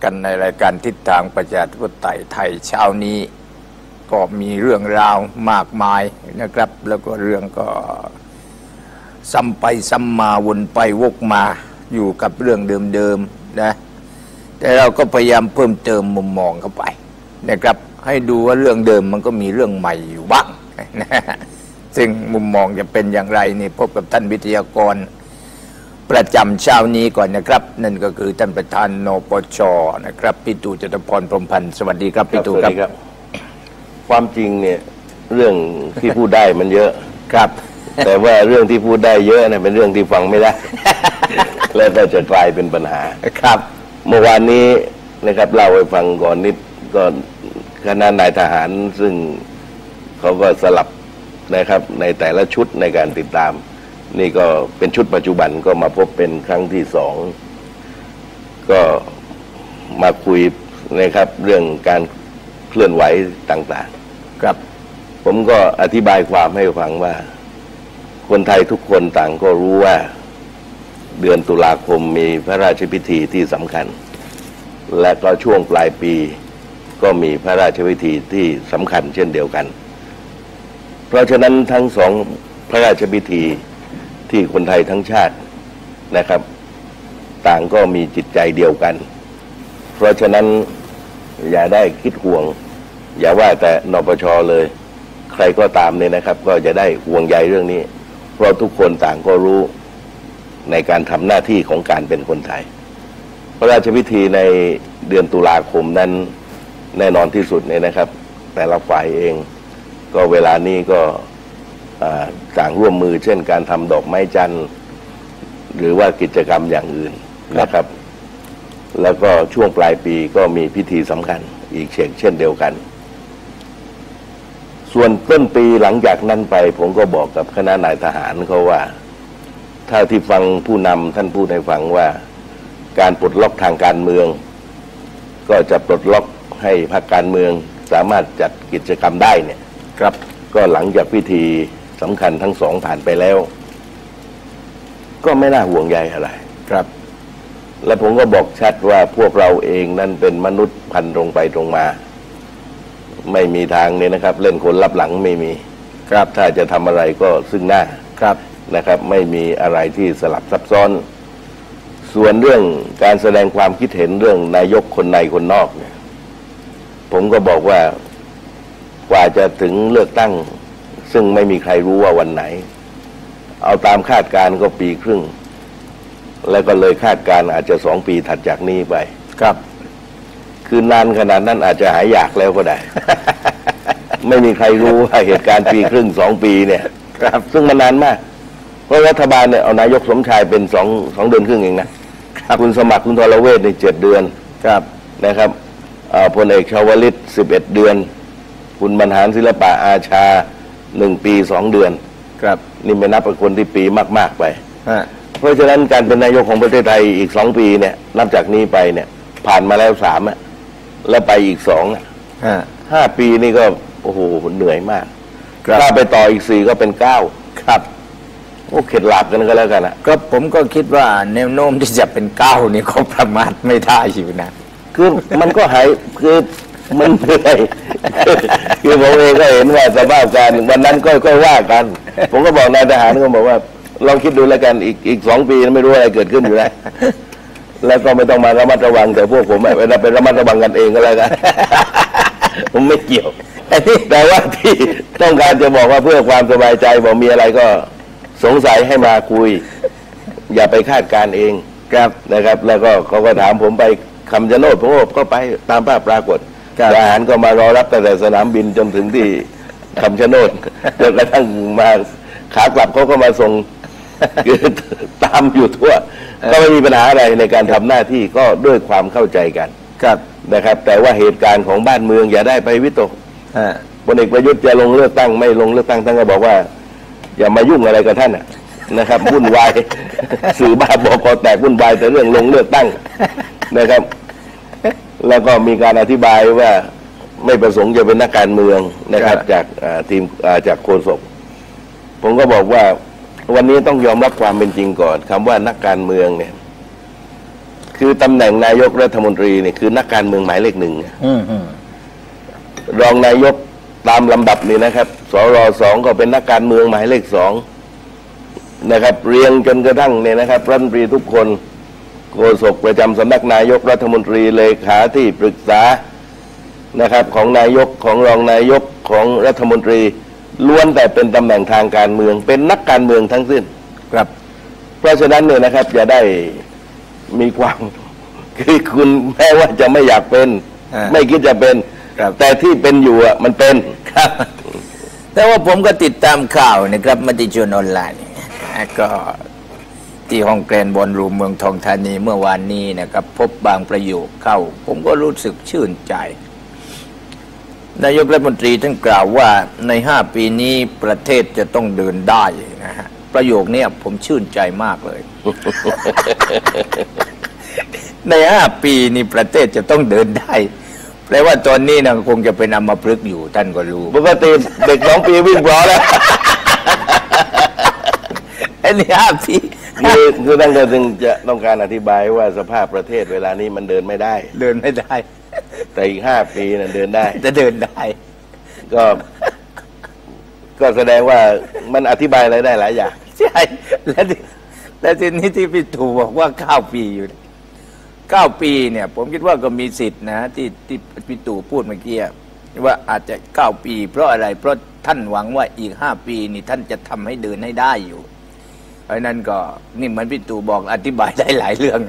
กันในรายการทิศทางประชาธิปไตยไทยเช้านี้ก็มีเรื่องราวมากมายนะครับแล้วก็เรื่องก็ซ้ำไปซ้ำมาวนไปวกมาอยู่กับเรื่องเดิมๆนะแต่เราก็พยายามเพิ่มเติมมุมมองเข้าไปนะครับให้ดูว่าเรื่องเดิมมันก็มีเรื่องใหม่อยู่บ้างนะซึ่งมุมมองจะเป็นอย่างไรนี่พบกับท่านวิทยากรประจำเช้านี้ก่อนนะครับนั่นก็คือท่านประธานนปช.นะครับพี่ตู่ จตุพร พรหมพันธ์สวัสดีครับพี่ตู่ครับความจริงเนี่ยเรื่องที่พูดได้มันเยอะครับแต่ว่าเรื่องที่พูดได้เยอะเนี่ยเป็นเรื่องที่ฟังไม่ได้ แล้วก็จะกลายเป็นปัญหาครับเมื่อวานนี้นะครับเล่าให้ฟังก่อนนิดก็คณะนายทหารซึ่งเขาก็สลับนะครับในแต่ละชุดในการติดตามนี่ก็เป็นชุดปัจจุบันก็มาพบเป็นครั้งที่2ก็มาคุยนะครับเรื่องการเคลื่อนไหวต่างๆครับผมก็อธิบายความให้ฟังว่าคนไทยทุกคนต่างก็รู้ว่าเดือนตุลาคมมีพระราชพิธีที่สำคัญและก็ช่วงปลายปีก็มีพระราชพิธีที่สำคัญเช่นเดียวกันเพราะฉะนั้นทั้งสองพระราชพิธีที่คนไทยทั้งชาตินะครับต่างก็มีจิตใจเดียวกันเพราะฉะนั้นอย่าได้คิดห่วงอย่าว่าแต่นปช.เลยใครก็ตามเนี่ยนะครับก็จะได้ห่วงใยเรื่องนี้เพราะทุกคนต่างก็รู้ในการทำหน้าที่ของการเป็นคนไทยพระราชพิธีในเดือนตุลาคมนั้นแน่นอนที่สุดเนี่ยนะครับแต่ละฝ่ายเองก็เวลานี้ก็ต่างร่วมมือเช่นการทำดอกไม้จันทร์หรือว่ากิจกรรมอย่างอื่นนะครับแล้วก็ช่วงปลายปีก็มีพิธีสำคัญอีกเช่นเดียวกันส่วนต้นปีหลังจากนั้นไปผมก็บอกกับคณะนายทหารเขาว่าถ้าที่ฟังผู้นำท่านพูดให้ฟังว่าการปลดล็อกทางการเมืองก็จะปลดล็อกให้พรรคการเมืองสามารถจัดกิจกรรมได้เนี่ยครับก็หลังจากพิธีสำคัญทั้งสองผ่านไปแล้วก็ไม่น่าห่วงใยอะไรครับและผมก็บอกชัดว่าพวกเราเองนั้นเป็นมนุษย์พันตรงไปตรงมาไม่มีทางเนี่ยนะครับเล่นคนลับหลังไม่มีครับถ้าจะทำอะไรก็ซึ่งหน้าครับนะครับไม่มีอะไรที่สลับซับซ้อนส่วนเรื่องการแสดงความคิดเห็นเรื่องนายกคนในคนนอกเนี่ยผมก็บอกว่ากว่าจะถึงเลือกตั้งซึ่งไม่มีใครรู้ว่าวันไหนเอาตามคาดการณ์ก็ปีครึ่งแล้วก็เลยคาดการณ์อาจจะ2 ปีถัดจากนี้ไปครับคือนานขนาดนั้นอาจจะหายอยากแล้วก็ได้ ไม่มีใครรู้ว่าเหตุการณ์ปีครึ่ง2 ปีเนี่ยครับซึ่งมันนานมากเพราะรัฐบาลเนี่ยเอานายกสมชายเป็น2 เดือนครึ่งเองนะคุณสมัครคุณธรเวชใน7 เดือนครับนะครับพลเอกชวลิต11 เดือนคุณบรรหารศิลปะอาชา1 ปี 2 เดือนครับนี่ไม่นับเป็นคนที่ปีมากๆไปเพราะฉะนั้นการเป็นนายกของประเทศไทยอีก2 ปีเนี่ยนับจากนี้ไปเนี่ยผ่านมาแล้ว3แล้วไปอีก5 ปีนี่ก็โอ้โหเหนื่อยมากถ้าไปต่ออีก4ก็เป็น9ครับโอ้เข็ดหลาบกันก็แล้วกันก็ผมก็คิดว่าแนวโน้มที่จะเป็น9นี่ก็ประมาทไม่ได้อยู่นะคือมันก็หายคือมันเหนื่อยคือผมเองก็เห็นว่าสภาพการวันนั้นก็ว่ากันผมก็บอกนายทหารก็บอกว่าลองคิดดูแล้วกันอีก2 ปีไม่รู้อะไรเกิดขึ้นอยู่แล้วแล้วก็ไม่ต้องมาระมัดระวังแต่พวกผมไประมัดระวังกันเองก็แล้วกันผมไม่เกี่ยวแต่ว่าที่ต้องการจะบอกว่าเพื่อความสบายใจบอกมีอะไรก็สงสัยให้มาคุยอย่าไปคาดการเองครับนะครับแล้วก็เขาก็ถามผมไปคำชะโนดผมก็ไปตามภาพปรากฏทหารก็มารอรับตั้งแต่สนามบินจนถึงที่คำชะโนดจนกระทั่งมาขากลับเขาก็มาส่งตามอยู่ทั่วก็ไม่มีปัญหาอะไรในการทำหน้าที่ก็ด้วยความเข้าใจกันครับนะครับแต่ว่าเหตุการณ์ของบ้านเมืองอย่าได้ไปวิตกพลเอกประยุทธ์จะลงเลือกตั้งไม่ลงเลือกตั้งท่านก็บอกว่าอย่ามายุ่งอะไรกับท่านนะครับวุ่นวายสื่อบ้าบอกแตกวุ่นวายแต่เรื่องลงเลือกตั้งนะครับแล้วก็มีการอธิบายว่าไม่ประสงค์จะเป็นนักการเมืองนะครับจากทีมจากโฆษกผมก็บอกว่าวันนี้ต้องยอมรับความเป็นจริงก่อนคำว่านักการเมืองเนี่ยคคือตำแหน่งนายกรัฐมนตรีเนี่ยคือนักการเมืองหมายเลขหนึ่งรองนายกตามลำดับนี่นะครับสร.2ก็เป็นนักการเมืองหมายเลข2นะครับเรียงจนกระทั่งเนี่ยนะครับรัฐมนตรีทุกคนโฆษกประจำสำนักนายกรัฐมนตรีเลขาที่ปรึกษานะครับของนายกของรองนายกของรัฐมนตรีล้วนแต่เป็นตำแหน่งทางการเมืองเป็นนักการเมืองทั้งสิ้นครับเพราะฉะนั้นเนี่ยนะครับจะได้มีความคือคุณแม้ว่าจะไม่อยากเป็นไม่คิดจะเป็นแต่ที่เป็นอยู่อ่ะมันเป็นครับแต่ว่าผมก็ติดตามข่าวนะครับมติชนออนไลน์ก็ที่ห้องแกรนด์บอลรูมเมืองทองธานีเมื่อวานนี้นะครับพบบางประโยคเข้าผมก็รู้สึกชื่นใจนายกรัฐมนตรีท่านกล่าวว่าใน5 ปีนี้ประเทศจะต้องเดินได้นะฮะประโยคนี้ผมชื่นใจมากเลย ใน5 ปีนี้ประเทศจะต้องเดินได้แปลว่าตอนนี้นะคงจะเป็นอัมพฤกษ์อยู่ท่านก็รู้ปกติเด็ก2 ปีวิ่งพอแล้วอันนี้5 ปีคือท่านก็จึงจะต้องการอธิบายว่าสภาพประเทศเวลานี้มันเดินไม่ได้แต่อีก5 ปีนั้นเดินได้จะเดินได้ก็แสดงว่ามันอธิบายอะไรได้หลายอย่างใช่และทีนี้ที่พี่ตู่บอกว่า9 ปีอยู่9 ปีเนี่ยผมคิดว่าก็มีสิทธินะที่พี่ตู่พูดเมื่อกี้ว่าอาจจะ9 ปีเพราะอะไรเพราะท่านหวังว่าอีก5 ปีนี่ท่านจะทำให้เดินให้ได้อยู่เพราะนั้นก็นี่เหมือนพี่ตู่บอกอธิบายได้หลายเรื่อง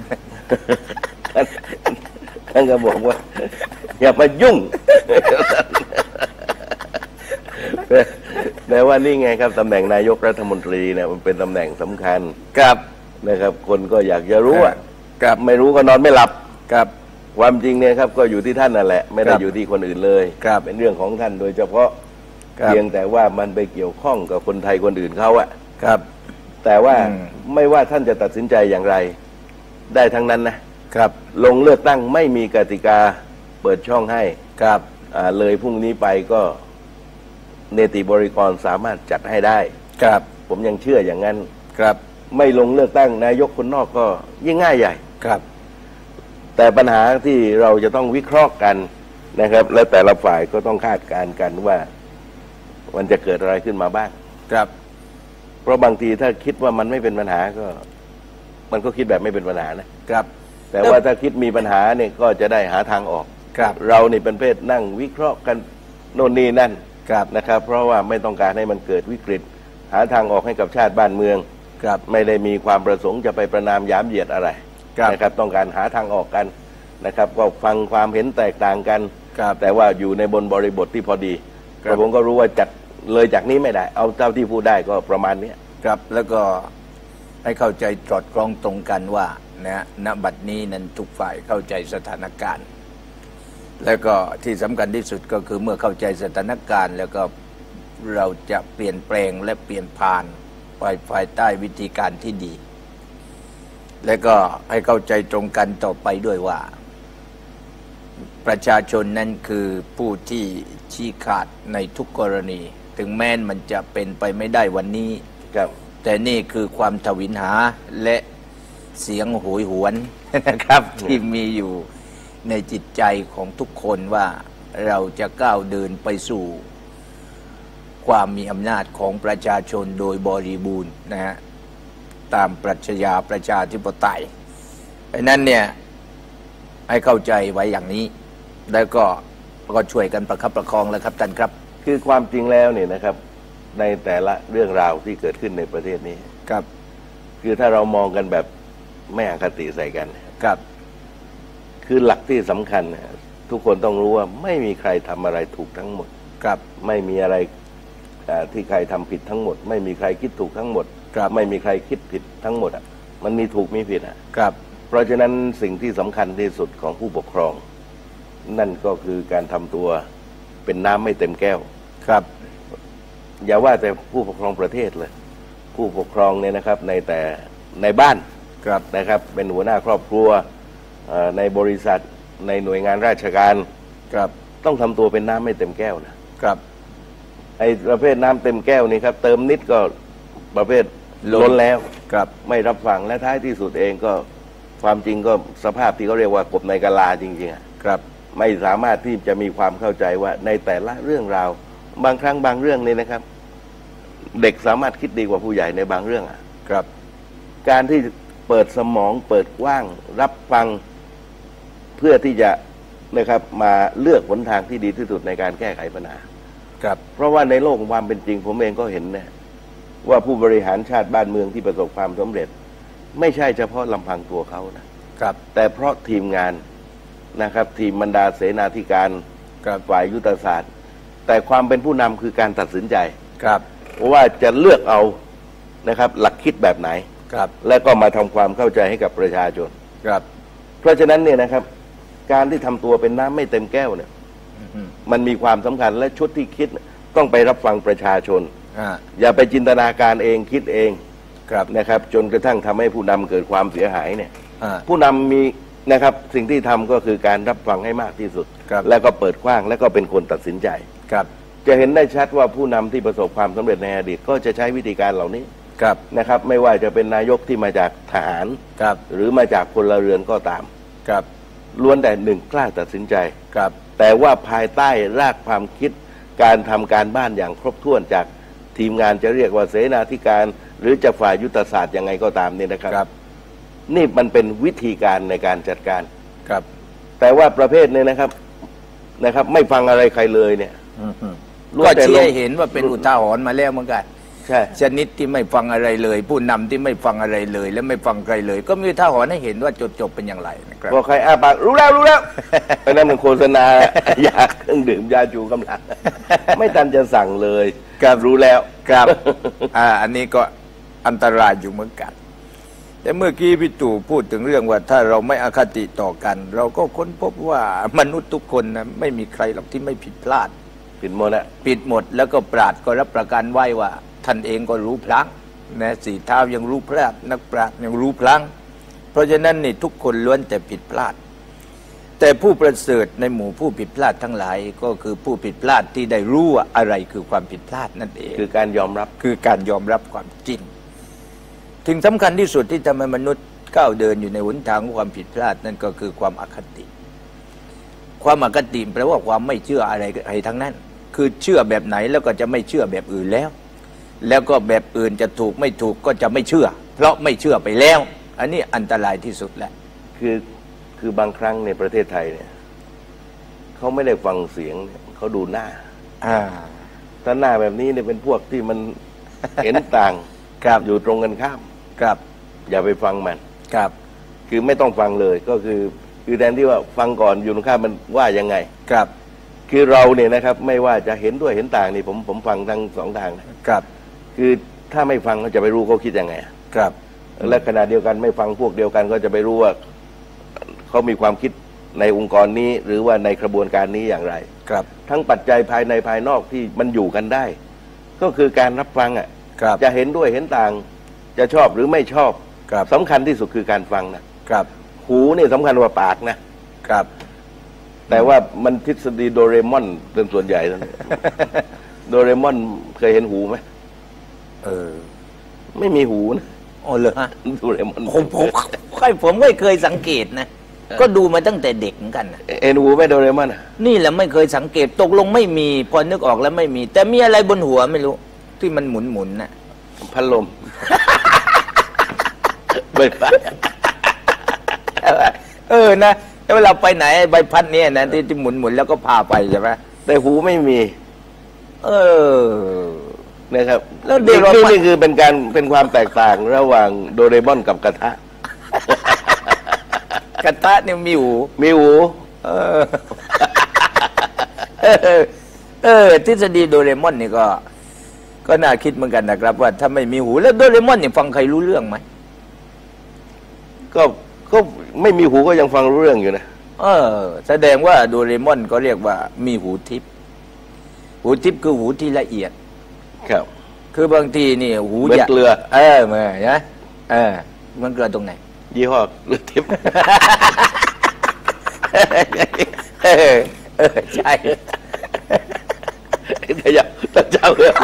ท่านก็บอกว่าอย่ามายุ่งแต่ว่านี่ไงครับตำแหน่งนายกรัฐมนตรีเนี่ยมันเป็นตำแหน่งสำคัญครับนะครับคนก็อยากจะรู้อ่ะครับไม่รู้ก็นอนไม่หลับครับความจริงเนี่ยครับก็อยู่ที่ท่านนั่นแหละไม่ได้อยู่ที่คนอื่นเลยครับเป็นเรื่องของท่านโดยเฉพาะเพียงแต่ว่ามันไปเกี่ยวข้องกับคนไทยคนอื่นเขาอ่ะครับแต่ว่าไม่ว่าท่านจะตัดสินใจอย่างไรได้ทั้งนั้นนะครับลงเลือกตั้งไม่มีกติกาเปิดช่องให้ครับเลยพรุ่งนี้ไปก็เนติบริกรสามารถจัดให้ได้ครับผมยังเชื่ออย่างนั้นครับไม่ลงเลือกตั้งนายกคนนอกก็ยิ่งง่ายใหญ่ครับแต่ปัญหาที่เราจะต้องวิเคราะห์กันนะครับและแต่ละฝ่ายก็ต้องคาดการณ์กันว่ามันจะเกิดอะไรขึ้นมาบ้างครับเพราะบางทีถ้าคิดว่ามันไม่เป็นปัญหาก็มันก็คิดแบบไม่เป็นปัญหานะครับแต่ว่าถ้าคิดมีปัญหาเนี่ยก็จะได้หาทางออกครับเรานี่เป็นเพศนั่งวิเคราะห์กันโน่นนี่นั่นครับนะครับเพราะว่าไม่ต้องการให้มันเกิดวิกฤตหาทางออกให้กับชาติบ้านเมืองครับไม่ได้มีความประสงค์จะไปประนามยามเหยียดอะไรนะครับต้องการหาทางออกกันนะครับก็ฟังความเห็นแตกต่างกันแต่ว่าอยู่ในบริบทที่พอดีผมก็รู้ว่าจัดเลยจากนี้ไม่ได้เอาเท่าที่พูดได้ก็ประมาณนี้ครับแล้วก็ให้เข้าใจสอดคล้องตรงกันว่านะณบัดนี้นั้นทุกฝ่ายเข้าใจสถานการณ์แล้วก็ที่สำคัญที่สุดก็คือเมื่อเข้าใจสถานการณ์แล้วก็เราจะเปลี่ยนแปลงและเปลี่ยนผ่านไปภายใต้วิธีการที่ดีและก็ให้เข้าใจตรงกันต่อไปด้วยว่าประชาชนนั้นคือผู้ที่ชี้ขาดในทุกกรณีถึงแม้มันจะเป็นไปไม่ได้วันนี้แต่นี่คือความทวินหาและเสียงโหยหวนนะครับที่มีอยู่ในจิตใจของทุกคนว่าเราจะก้าวเดินไปสู่ความมีอำนาจของประชาชนโดยบริบูรณ์นะฮะตามปรัชญาประชาธิปไตยเพราะนั้นเนี่ยให้เข้าใจไว้อย่างนี้แล้วก็ช่วยกันประคับประคองแล้วครับท่านครับคือความจริงแล้วเนี่ยนะครับในแต่ละเรื่องราวที่เกิดขึ้นในประเทศนี้ครับคือถ้าเรามองกันแบบไม่อคติใส่กันครับคือหลักที่สำคัญทุกคนต้องรู้ว่าไม่มีใครทำอะไรถูกทั้งหมดครับไม่มีอะไรที่ใครทำผิดทั้งหมดไม่มีใครคิดถูกทั้งหมดครับไม่มีใครคิดผิดทั้งหมดมันมีถูกมีผิดครับเพราะฉะนั้นสิ่งที่สำคัญที่สุดของผู้ปกครองนั่นก็คือการทำตัวเป็นน้ำไม่เต็มแก้วครับอย่าว่าแต่ผู้ปกครองประเทศเลยผู้ปกครองเนี่ยนะครับในบ้านนะครับเป็นหัวหน้าครอบครัวในบริษัทในหน่วยงานราชการต้องทำตัวเป็นน้ำไม่เต็มแก้วนะครับไอ้ประเภทน้ำเต็มแก้วนี่ครับเติมนิดก็ประเภทล้นแล้วไม่รับฟังและท้ายที่สุดเองก็ความจริงก็สภาพที่เขาเรียกว่ากบในกะลาจริงๆอะครับไม่สามารถที่จะมีความเข้าใจว่าในแต่ละเรื่องราวบางครั้งบางเรื่องนี่นะครับ เด็กสามารถคิดดีกว่าผู้ใหญ่ในบางเรื่องอ่ะครับการที่เปิดสมองเปิดกว้างรับฟังเพื่อที่จะนะครับมาเลือกหนทางที่ดีที่สุดในการแก้ไขปัญหาครับเพราะว่าในโลกของความเป็นจริงผมเองก็เห็นนะว่าผู้บริหารชาติบ้านเมืองที่ประสบความสำเร็จ ไม่ใช่เฉพาะลำพังตัวเขานะครับ แต่เพราะทีมงานนะครับ ทีมบรรดาเสนาธิการครับฝ่ายยุทธศาสตร์ แต่ความเป็นผู้นำคือการตัดสินใจครับว่าจะเลือกเอานะครับหลักคิดแบบไหนครับและก็มาทำความเข้าใจให้กับประชาชนครับเพราะฉะนั้นเนี่ยนะครับ การที่ทำตัวเป็นน้ำไม่เต็มแก้วเนี่ยอืมมันมีความสำคัญและชุดที่คิดต้องไปรับฟังประชาชนอ่าอย่าไปจินตนาการเองคิดเองครับนะครับ จนกระทั่งทำให้ผู้นำเกิดความเสียหายเนี่ยอ่าผู้นำมีนะครับสิ่งที่ทำก็คือการรับฟังให้มากที่สุดครับแล้วก็เปิดกว้างแล้วก็เป็นคนตัดสินใจครับจะเห็นได้ชัดว่าผู้นำที่ประสบความสำเร็จในอดีตก็จะใช้วิธีการเหล่านี้ครับนะครับ ไม่ว่าจะเป็นนายกที่มาจากทหารครับหรือมาจากพลเรือนก็ตามครับล้วนแต่หนึ่งกล้าตัดสินใจครับแต่ว่าภายใต้รากความคิดการทำการบ้านอย่างครบถ้วนจากทีมงานจะเรียกว่าเสนาธิการ หรือจะฝ่ายยุทธศาสตร์ยังไงก็ตามเนี่ยนะครับครับนี่มันเป็นวิธีการในการจัดการครับแต่ว่าประเภทเนี่ยนะครับ ไม่ฟังอะไรใครเลยเนี่ยอืมล้วก็นแต่ชี้ลงให้เห็นว่าเป็นอุทาหรณ์มาแล้วเหมือนกันใช่ชนิดที่ไม่ฟังอะไรเลย ผู้นำที่ไม่ฟังอะไรเลย และไม่ฟังใครเลย ก็มีอุทาหรณ์ให้เห็นว่าจบเป็นอย่างไรนะครับพอใครอ้าปากรู้แล้วไอ้นั่นมันโฆษณายาเครื่องดื่มยาจูกำลัง ไม่ทันจะสั่งเลยรู้แล้วครับ อันนี้ก็อันตรายอยู่เหมือนกัน แต่เมื่อกี้พี่ตู่พูดถึงเรื่องว่าถ้าเราไม่อคติต่อกัน เราก็ค้นพบว่ามนุษย์ทุกคนนะไม่มีใครหรอกที่ไม่ผิดพลาดผิดหมดอะปิดหมดแล้วก็ปราชญ์ก็รับประกันไว้ว่า ท่านเองก็รู้พลั้งนะสี่เท้ายังรู้พลาดนักปราชญ์ยังรู้พลั้งเพราะฉะนั้นนี่ทุกคนล้วนแต่ผิดพลาด แต่ผู้ประเสริฐในหมู่ผู้ผิดพลาดทั้งหลายก็คือผู้ผิดพลาดที่ได้รู้ว่าอะไรคือความผิดพลาดนั่นเองคือการยอมรับคือการยอมรับความจริงถึงสำคัญที่สุดที่ทำให้มนุษย์ก้าวเดินอยู่ในหนทางของความผิดพลาดนั่นก็คือความอคติ ความอคติแปลว่าความไม่เชื่ออะไรทั้งนั้น คือเชื่อแบบไหนแล้วก็จะไม่เชื่อแบบอื่นแล้วก็แบบอื่นจะถูกไม่ถูกก็จะไม่เชื่อ เพราะไม่เชื่อไปแล้ว อันนี้อันตรายที่สุดแหละคือบางครั้งในประเทศไทยเนี่ยเขาไม่ได้ฟังเสียงเขาดูหน้า ถ้าหน้าแบบนี้เนี่ยเป็นพวกที่มัน เห็นต่างครับอยู่ตรงกันข้ามครับอย่าไปฟังมันครับคือไม่ต้องฟังเลยก็คือแทนที่ว่าฟังก่อนอยู่ตรงข้ามมันว่ายังไงครับคือเราเนี่ยนะครับ ไม่ว่าจะเห็นด้วยเห็นต่างนี่ผมฟังทั้งสองทางนะครับ คือถ้าไม่ฟังก็จะไปรู้เขาคิดยังไงครับและขณะเดียวกันไม่ฟังพวกเดียวกันก็จะไปรู้ว่าเขามีความคิดในองค์กรนี้ หรือว่าในกระบวนการนี้อย่างไรครับทั้งปัจจัยภายในภายนอกที่มันอยู่กันได้ ก็คือการรับฟังอ่ะครับจะเห็นด้วยเห็นต่าง จะชอบหรือไม่ชอบครับสำคัญที่สุดคือการฟังนะครับ หูนี่สำคัญกว่าปากนะครับ แต่ว่ามันทฤษฎีโดเรมอนเป็นส่วนใหญ่แล้ว โดเรมอนเคยเห็นหูไหม ไม่มีหูนะโอ้เลยฮะโดเรมอนผมไม่เคยสังเกตนะ ก็ดูมาตั้งแต่เด็กเหมือนกันนะเห็นหูไหมโดเรมอนอะนี่แหละไม่เคยสังเกตตกลงไม่มีพอนึกออกแล้วไม่มี แต่มีอะไรบนหัวไม่รู้ ที่มันหมุนๆน่ะพัดลม ไม่ไปนะแล้วเวลาไปไหนใบพัดเนี่ยนะที่หมุนแล้วก็พาไปใช่ไหมแต่หูไม่มี นะครับแล้วเด็กนี่คือเป็นความแตกต่างระหว่างโดเรมอนกับกระทะกระทะเนี่ยมีหูมีหูทฤษฎีโดเรมอนนี่ก็น่าคิดเหมือนกันนะครับ ว่าถ้าไม่มีหูแล้วโดเรมอนนี่ฟังใครรู้เรื่องไหมก็ไม่มีหูก็ยังฟังรู้เรื่องอยู่นะแสดงว่าโดเรมอนก็เรียกว่ามีหูทิพย์หูทิพย์คือหูที่ละเอียดครับคือบางทีนี่หูเหมือนเกลือเหมือนนะมันเกลือตรงไหนยี่ห้อเกลือทิพย์ใช่แต่อย่าเจ้าเลย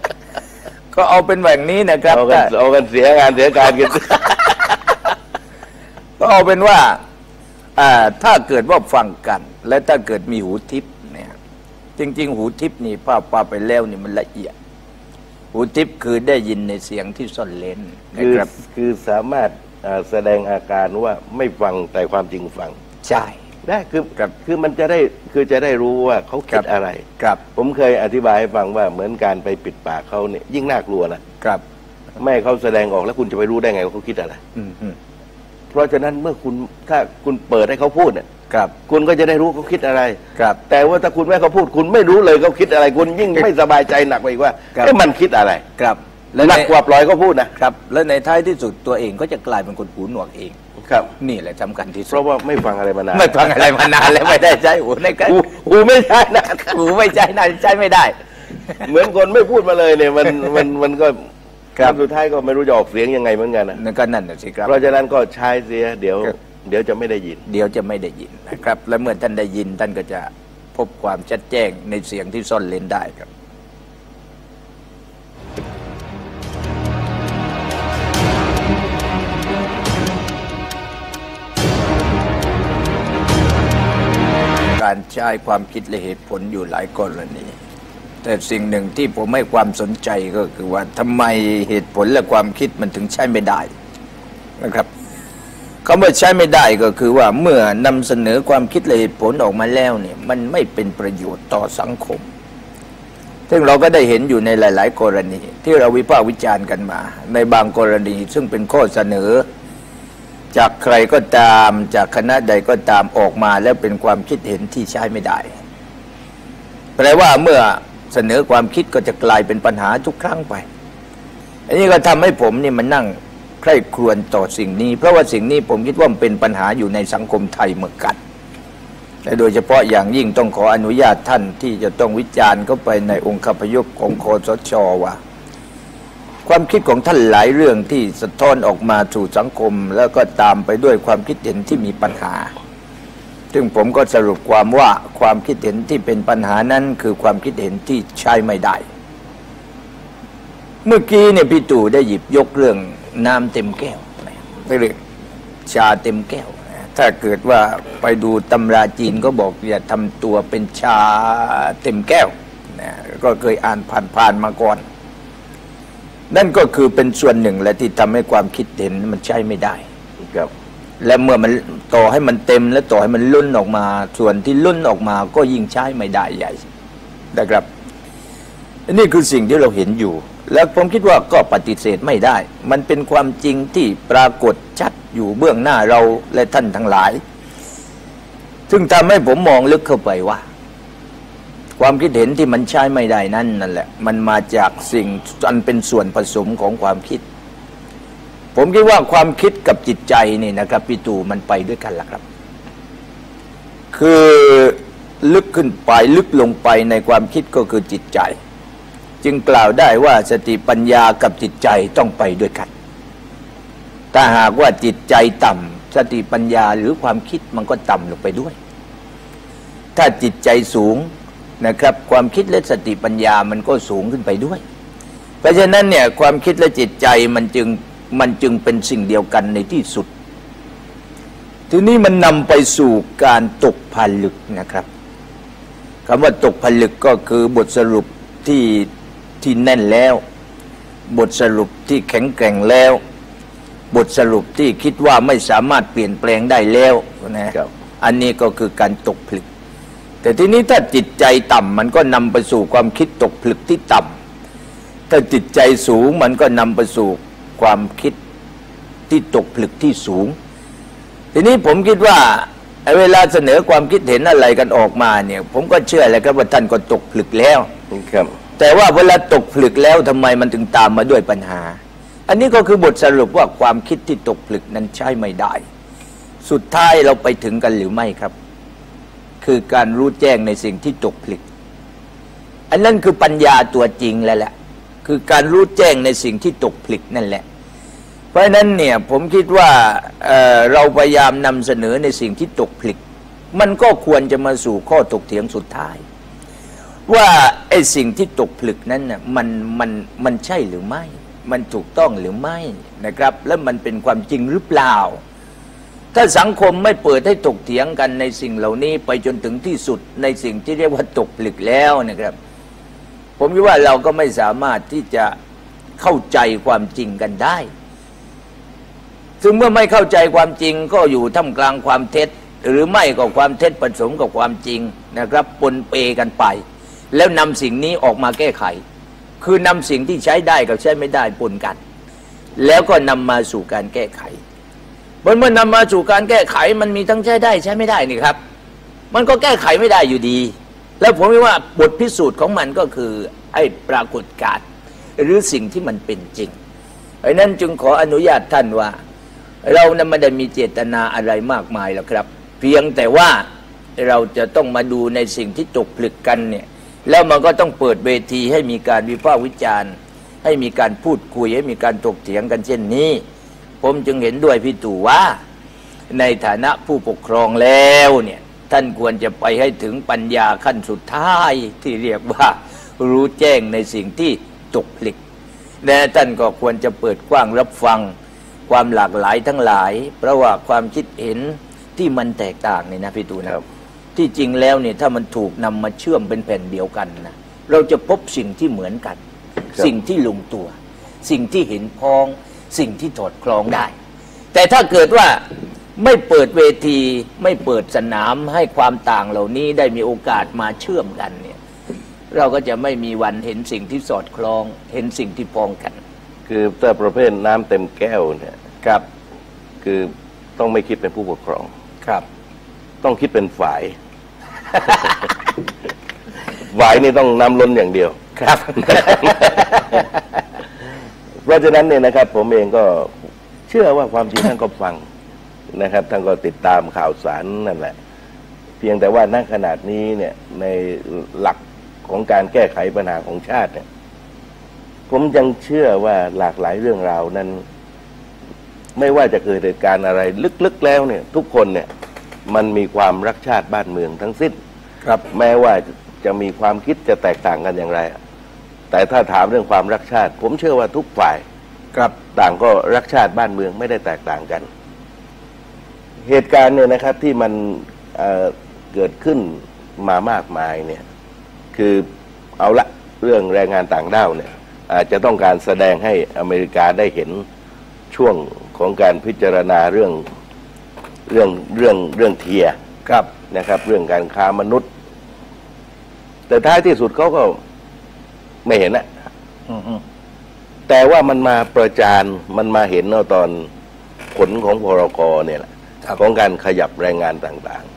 ก็เอาเป็นแบบนี้นะครับเอากันเสียงานเสียการกันเอาเป็นว่าถ้าเกิดว่าฟังกันและถ้าเกิดมีหูทิพย์เนี่ยจริงๆหูทิพย์นี่ป้าไปแล้วนี่มันละเอียดหูทิพย์คือได้ยินในเสียงที่ซ่อนเร้นนะครับคือสามารถแสดงอาการว่าไม่ฟังแต่ความจริงฟังใช่ได้คือมันจะได้รู้ว่าเขาคิดอะไรครับผมเคยอธิบายให้ฟังว่าเหมือนการไปปิดปากเขาเนี่ยยิ่งน่ากลัวนะครับไม่เขาแสดงออกแล้วคุณจะไปรู้ได้ไงว่าเขาคิดอะไรเพราะฉะนั้นเมื่อถ้าคุณเปิดให้เขาพูดเนี่ยคุณก็จะได้รู้เขาคิดอะไรแต่ว่าถ้าคุณไม่ให้เขาพูดคุณไม่รู้เลยเขาคิดอะไรคุณยิ่งไม่สบายใจหนักไปอีกว่ามันคิดอะไรหนักกว่าปล่อยเขาพูดนะครับแล้วในท้ายที่สุดตัวเองก็จะกลายเป็นคนหูหนวกเองครับนี่แหละสำคัญที่สุดเพราะว่าไม่ฟังอะไรมานานไม่ฟังอะไรมานานแล้วไม่ได้ใช้หูในการหูไม่ใช่นะหูไม่ใช่นะใช้ไม่ได้เหมือนคนไม่พูดมาเลยเนี่ยมันก็สุดท้ายก็ไม่รู้จะออกเสียงยังไงเหมือนกันนะนั่นก็นั่นสิครับเพราะฉะนั้นก็ใช้เสียเดี๋ยวจะไม่ได้ยินนะครับและเมื่อท่านได้ยินท่านก็จะพบความชัดแจ้งในเสียงที่ซ่อนเร้นได้ครับการใช้ความคิดและเหตุผลอยู่หลายกรณีแต่สิ่งหนึ่งที่ผมให้ความสนใจก็คือว่าทำไมเหตุผลและความคิดมันถึงใช้ไม่ได้นะครับคำว่าใช้ไม่ได้ก็คือว่าเมื่อนำเสนอความคิดและเหตุผลออกมาแล้วเนี่ยมันไม่เป็นประโยชน์ต่อสังคมซึ่งเราก็ได้เห็นอยู่ในหลายๆกรณีที่เราวิพากษ์วิจารณ์กันมาในบางกรณีซึ่งเป็นข้อเสนอจากใครก็ตามจากคณะใดก็ตามออกมาแล้วเป็นความคิดเห็นที่ใช้ไม่ได้แปลว่าเมื่อเสนอความคิดก็จะกลายเป็นปัญหาทุกครั้งไปอันนี้ก็ทำให้ผมนี่มันนั่งใคร่ครวญต่อสิ่งนี้เพราะว่าสิ่งนี้ผมคิดว่ามันเป็นปัญหาอยู่ในสังคมไทยเหมือนกันและโดยเฉพาะอย่างยิ่งต้องขออนุญาตท่านที่จะต้องวิจารณ์เข้าไปในองค์คาพยพของคสช.ว่าความคิดของท่านหลายเรื่องที่สะท้อนออกมาสู่สังคมแล้วก็ตามไปด้วยความคิดเห็นที่มีปัญหาซึ่งผมก็สรุปความว่าความคิดเห็นที่เป็นปัญหานั้นคือความคิดเห็นที่ใช้ไม่ได้เมื่อกี้เนี่ยพี่ตู่ได้หยิบยกเรื่องน้ำเต็มแก้วเรื่องชาเต็มแก้วถ้าเกิดว่าไปดูตำราจีนก็บอกอย่าทำตัวเป็นชาเต็มแก้วนะก็เคยอ่านผ่านมาก่อนนั่นก็คือเป็นส่วนหนึ่งและที่ทำให้ความคิดเห็นมันใช้ไม่ได้ครับและเมื่อมันต่อให้มันเต็มและต่อให้มันล้นออกมาส่วนที่ล้นออกมาก็ยิ่งใช้ไม่ได้ใหญ่นะครับนี่คือสิ่งที่เราเห็นอยู่แล้วผมคิดว่าก็ปฏิเสธไม่ได้มันเป็นความจริงที่ปรากฏชัดอยู่เบื้องหน้าเราและท่านทั้งหลายซึ่งทำให้ผมมองลึกเข้าไปว่าความคิดเห็นที่มันใช้ไม่ได้นั่นแหละมันมาจากสิ่งอันเป็นส่วนผสมของความคิดผมคิดว่าความคิดกับจิตใจนี่นะครับพี่ตู่มันไปด้วยกันล่ะครับคือลึกขึ้นไปลึกลงไปในความคิดก็คือจิตใจจึงกล่าวได้ว่าสติปัญญากับจิตใจต้องไปด้วยกันถ้าหากว่าจิตใจต่ำสติปัญญาหรือความคิดมันก็ต่ำลงไปด้วยถ้าจิตใจสูงนะครับความคิดและสติปัญญามันก็สูงขึ้นไปด้วยเพราะฉะนั้นเนี่ยความคิดและจิตใจมันจึงเป็นสิ่งเดียวกันในที่สุดทีนี้มันนำไปสู่การตกผลึกนะครับคำว่าตกผลึกก็คือบทสรุปที่แน่นแล้วบทสรุปที่แข็งแกร่งแล้วบทสรุปที่คิดว่าไม่สามารถเปลี่ยนแปลงได้แล้วนะครับอันนี้ก็คือการตกผลึกแต่ทีนี้ถ้าจิตใจต่ำมันก็นำไปสู่ความคิดตกผลึกที่ต่ำถ้าจิตใจสูงมันก็นำไปสู่ความคิดที่ตกผลึกที่สูงทีนี้ผมคิดว่าเวลาเสนอความคิดเห็นอะไรกันออกมาเนี่ยผมก็เชื่อแล้วครับว่าท่านก็ตกผลึกแล้วครับแต่ว่าเวลาตกผลึกแล้วทำไมมันถึงตามมาด้วยปัญหาอันนี้ก็คือบทสรุปว่าความคิดที่ตกผลึกนั้นใช้ไม่ได้สุดท้ายเราไปถึงกันหรือไม่ครับคือการรู้แจ้งในสิ่งที่ตกผลึกอันนั้นคือปัญญาตัวจริงแล้วแหละคือการรู้แจ้งในสิ่งที่ตกผลึกนั่นแหละเพราะฉะนั้นเนี่ยผมคิดว่าเราพยายามนำเสนอในสิ่งที่ตกผลึกมันก็ควรจะมาสู่ข้อถกเถียงสุดท้ายว่าไอ้สิ่งที่ตกผลึกนั้นน่ะมันใช่หรือไม่มันถูกต้องหรือไม่นะครับแล้วมันเป็นความจริงหรือเปล่าถ้าสังคมไม่เปิดให้ถกเถียงกันในสิ่งเหล่านี้ไปจนถึงที่สุดในสิ่งที่เรียกว่าตกผลึกแล้วนะครับผมคิดว่าเราก็ไม่สามารถที่จะเข้าใจความจริงกันได้ซึ่งเมื่อไม่เข้าใจความจริงก็อยู่ท่ามกลางความเท็จหรือไม่ก็ความเท็จผสมกับความจริงนะครับปนเปกันไปแล้วนำสิ่งนี้ออกมาแก้ไขคือนำสิ่งที่ใช้ได้กับใช้ไม่ได้ปนกันแล้วก็นำมาสู่การแก้ไขเมื่อนำมาสู่การแก้ไขมันมีทั้งใช้ได้ใช้ไม่ได้นี่ครับมันก็แก้ไขไม่ได้อยู่ดีแล้วผมว่าบทพิสูจน์ของมันก็คือไอ้ปรากฏการณ์หรือสิ่งที่มันเป็นจริงเพราะนั้นจึงขออนุญาตท่านว่าเรานั้นไม่ได้มีเจตนาอะไรมากมายหรอกครับเพียงแต่ว่าเราจะต้องมาดูในสิ่งที่ตกผลึกกันเนี่ยแล้วมันก็ต้องเปิดเวทีให้มีการวิพากษ์วิจารณ์ให้มีการพูดคุยให้มีการถกเถียงกันเช่นนี้ผมจึงเห็นด้วยพี่ตู่ว่าในฐานะผู้ปกครองแล้วเนี่ยท่านควรจะไปให้ถึงปัญญาขั้นสุดท้ายที่เรียกว่ารู้แจ้งในสิ่งที่ตกผลึกและท่านก็ควรจะเปิดกว้างรับฟังความหลากหลายทั้งหลายเพราะว่าความคิดเห็นที่มันแตกต่างนี่นะพี่ตู่นะครับที่จริงแล้วเนี่ยถ้ามันถูกนำมาเชื่อมเป็นแผ่นเดียวกันนะเราจะพบสิ่งที่เหมือนกันสิ่งที่ลงตัวสิ่งที่เห็นพ้องสิ่งที่ถอดคล้องได้แต่ถ้าเกิดว่าไม่เปิดเวทีไม่เปิดสนามให้ความต่างเหล่านี้ได้มีโอกาสมาเชื่อมกันเนี่ยเราก็จะไม่มีวันเห็นสิ่งที่สอดคล้องเห็นสิ่งที่พ้องกันคือถ้าประเภทน้ำเต็มแก้วเนี่ยครับคือต้องไม่คิดเป็นผู้ปกครองครับต้องคิดเป็นฝ่าย ฝ่ายนี่ต้องน้ำล้นอย่างเดียวครับเพราะฉะนั้นเนี่ยนะครับผมเองก็เชื่อว่าความจริงท่านก็ฟังนะครับท่านก็ติดตามข่าวสารนั่นแหละเพียงแต่ว่าณขนาดนี้เนี่ยในหลักของการแก้ไขปัญหาของชาติเนี่ยผมยังเชื่อว่าหลากหลายเรื่องราวนั้นไม่ว่าจะเกิดเหตุการณ์อะไรลึกๆแล้วเนี่ยทุกคนเนี่ยมันมีความรักชาติบ้านเมืองทั้งสิ้นครับแม้ว่าจะมีความคิดจะแตกต่างกันอย่างไรแต่ถ้าถามเรื่องความรักชาติผมเชื่อว่าทุกฝ่ายครับต่างก็รักชาติบ้านเมืองไม่ได้แตกต่างกันเหตุการณ์เนี่ยนะครับที่มันเกิดขึ้นมามากมายเนี่ยคือเอาละเรื่องแรงงานต่างด้าวเนี่ยอาจจะต้องการแสดงให้อเมริกาได้เห็นช่วงของการพิจารณาเรื่องเทียครับนะครับเรื่องการค้ามนุษย์แต่ท้ายที่สุดเขาก็ไม่เห็นนะแต่ว่ามันมาประจานมันมาเห็นเอาตอนผลของพรก.เนี่ยแหละของการขยับแรงงานต่าง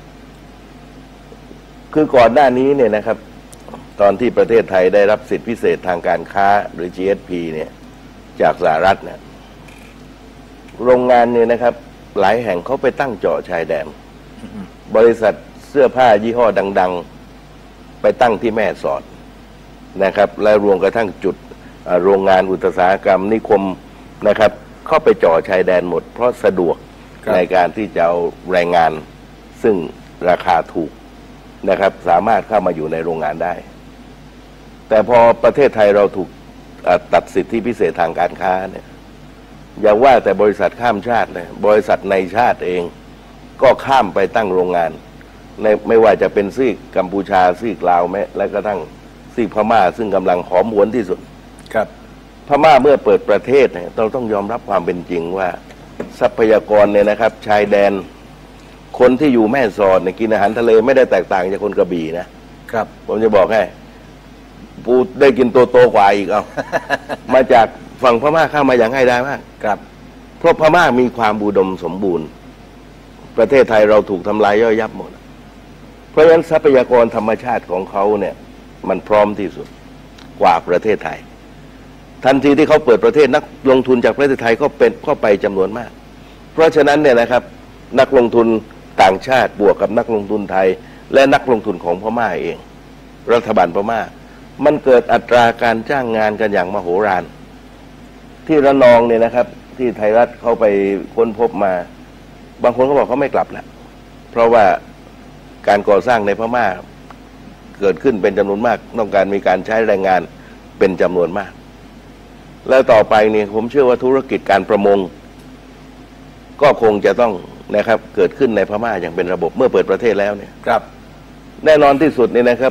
ๆคือก่อนหน้านี้เนี่ยนะครับตอนที่ประเทศไทยได้รับสิทธิพิเศษทางการค้าหรือ GSP เนี่ยจากสหรัฐเนี่ยโรงงานเนี่ยนะครับหลายแห่งเขาไปตั้งเจาะชายแดนบริษัทเสื้อผ้ายี่ห้อดังๆไปตั้งที่แม่สอดนะครับและรวมกระทั่งจุดโรงงานอุตสาหกรรมนิคมนะครับเข้าไปเจาะชายแดนหมดเพราะสะดวกในการที่จะเอาแรงงานซึ่งราคาถูกนะครับสามารถเข้ามาอยู่ในโรงงานได้แต่พอประเทศไทยเราถูกตัดสิทธิพิเศษทางการค้าเนี่ยอย่าว่าแต่บริษัทข้ามชาติเลยบริษัทในชาติเองก็ข้ามไปตั้งโรงงานในไม่ว่าจะเป็นซีกกัมพูชาซีกลาวแม้และก็ทั้งซีกพม่าซึ่งกำลังหอมหวนที่สุดครับพม่าเมื่อเปิดประเทศเนี่ยเราต้องยอมรับความเป็นจริงว่าทรัพยากรเนี่ยนะครับชายแดนคนที่อยู่แม่สอดเนี่ยกินอาหารทะเลไม่ได้แตกต่างจากคนกระบี่นะครับผมจะบอกให้ปูได้กินโตกว่าอีกเอา มาจากฝั่งพม่าเข้ามาอย่างง่ายได้มากครับเพราะพม่ามีความอุดมสมบูรณ์ประเทศไทยเราถูกทำลายย่อยยับหมดเพราะฉะนั้นทรัพยากรธรรมชาติของเขาเนี่ยมันพร้อมที่สุดกว่าประเทศไทยทันทีที่เขาเปิดประเทศนักลงทุนจากประเทศไทยก็ไปจำนวนมากเพราะฉะนั้นเนี่ยนะครับนักลงทุนต่างชาติบวกกับนักลงทุนไทยและนักลงทุนของพม่าเองรัฐบาลพม่ามันเกิดอัตราการจ้างงานกันอย่างมโหฬารที่ระนองเนี่ยนะครับที่ไทยรัฐเขาไปค้นพบมาบางคนเขาบอกเขาไม่กลับแล้วเพราะว่าการก่อสร้างในพม่าเกิดขึ้นเป็นจำนวนมากต้องการมีการใช้แรงงานเป็นจำนวนมากแล้วต่อไปเนี่ยผมเชื่อว่าธุรกิจการประมงก็คงจะต้องนะครับเกิดขึ้นในพม่าอย่างเป็นระบบเมื่อเปิดประเทศแล้วเนี่ยครับแน่นอนที่สุดนี่นะครับ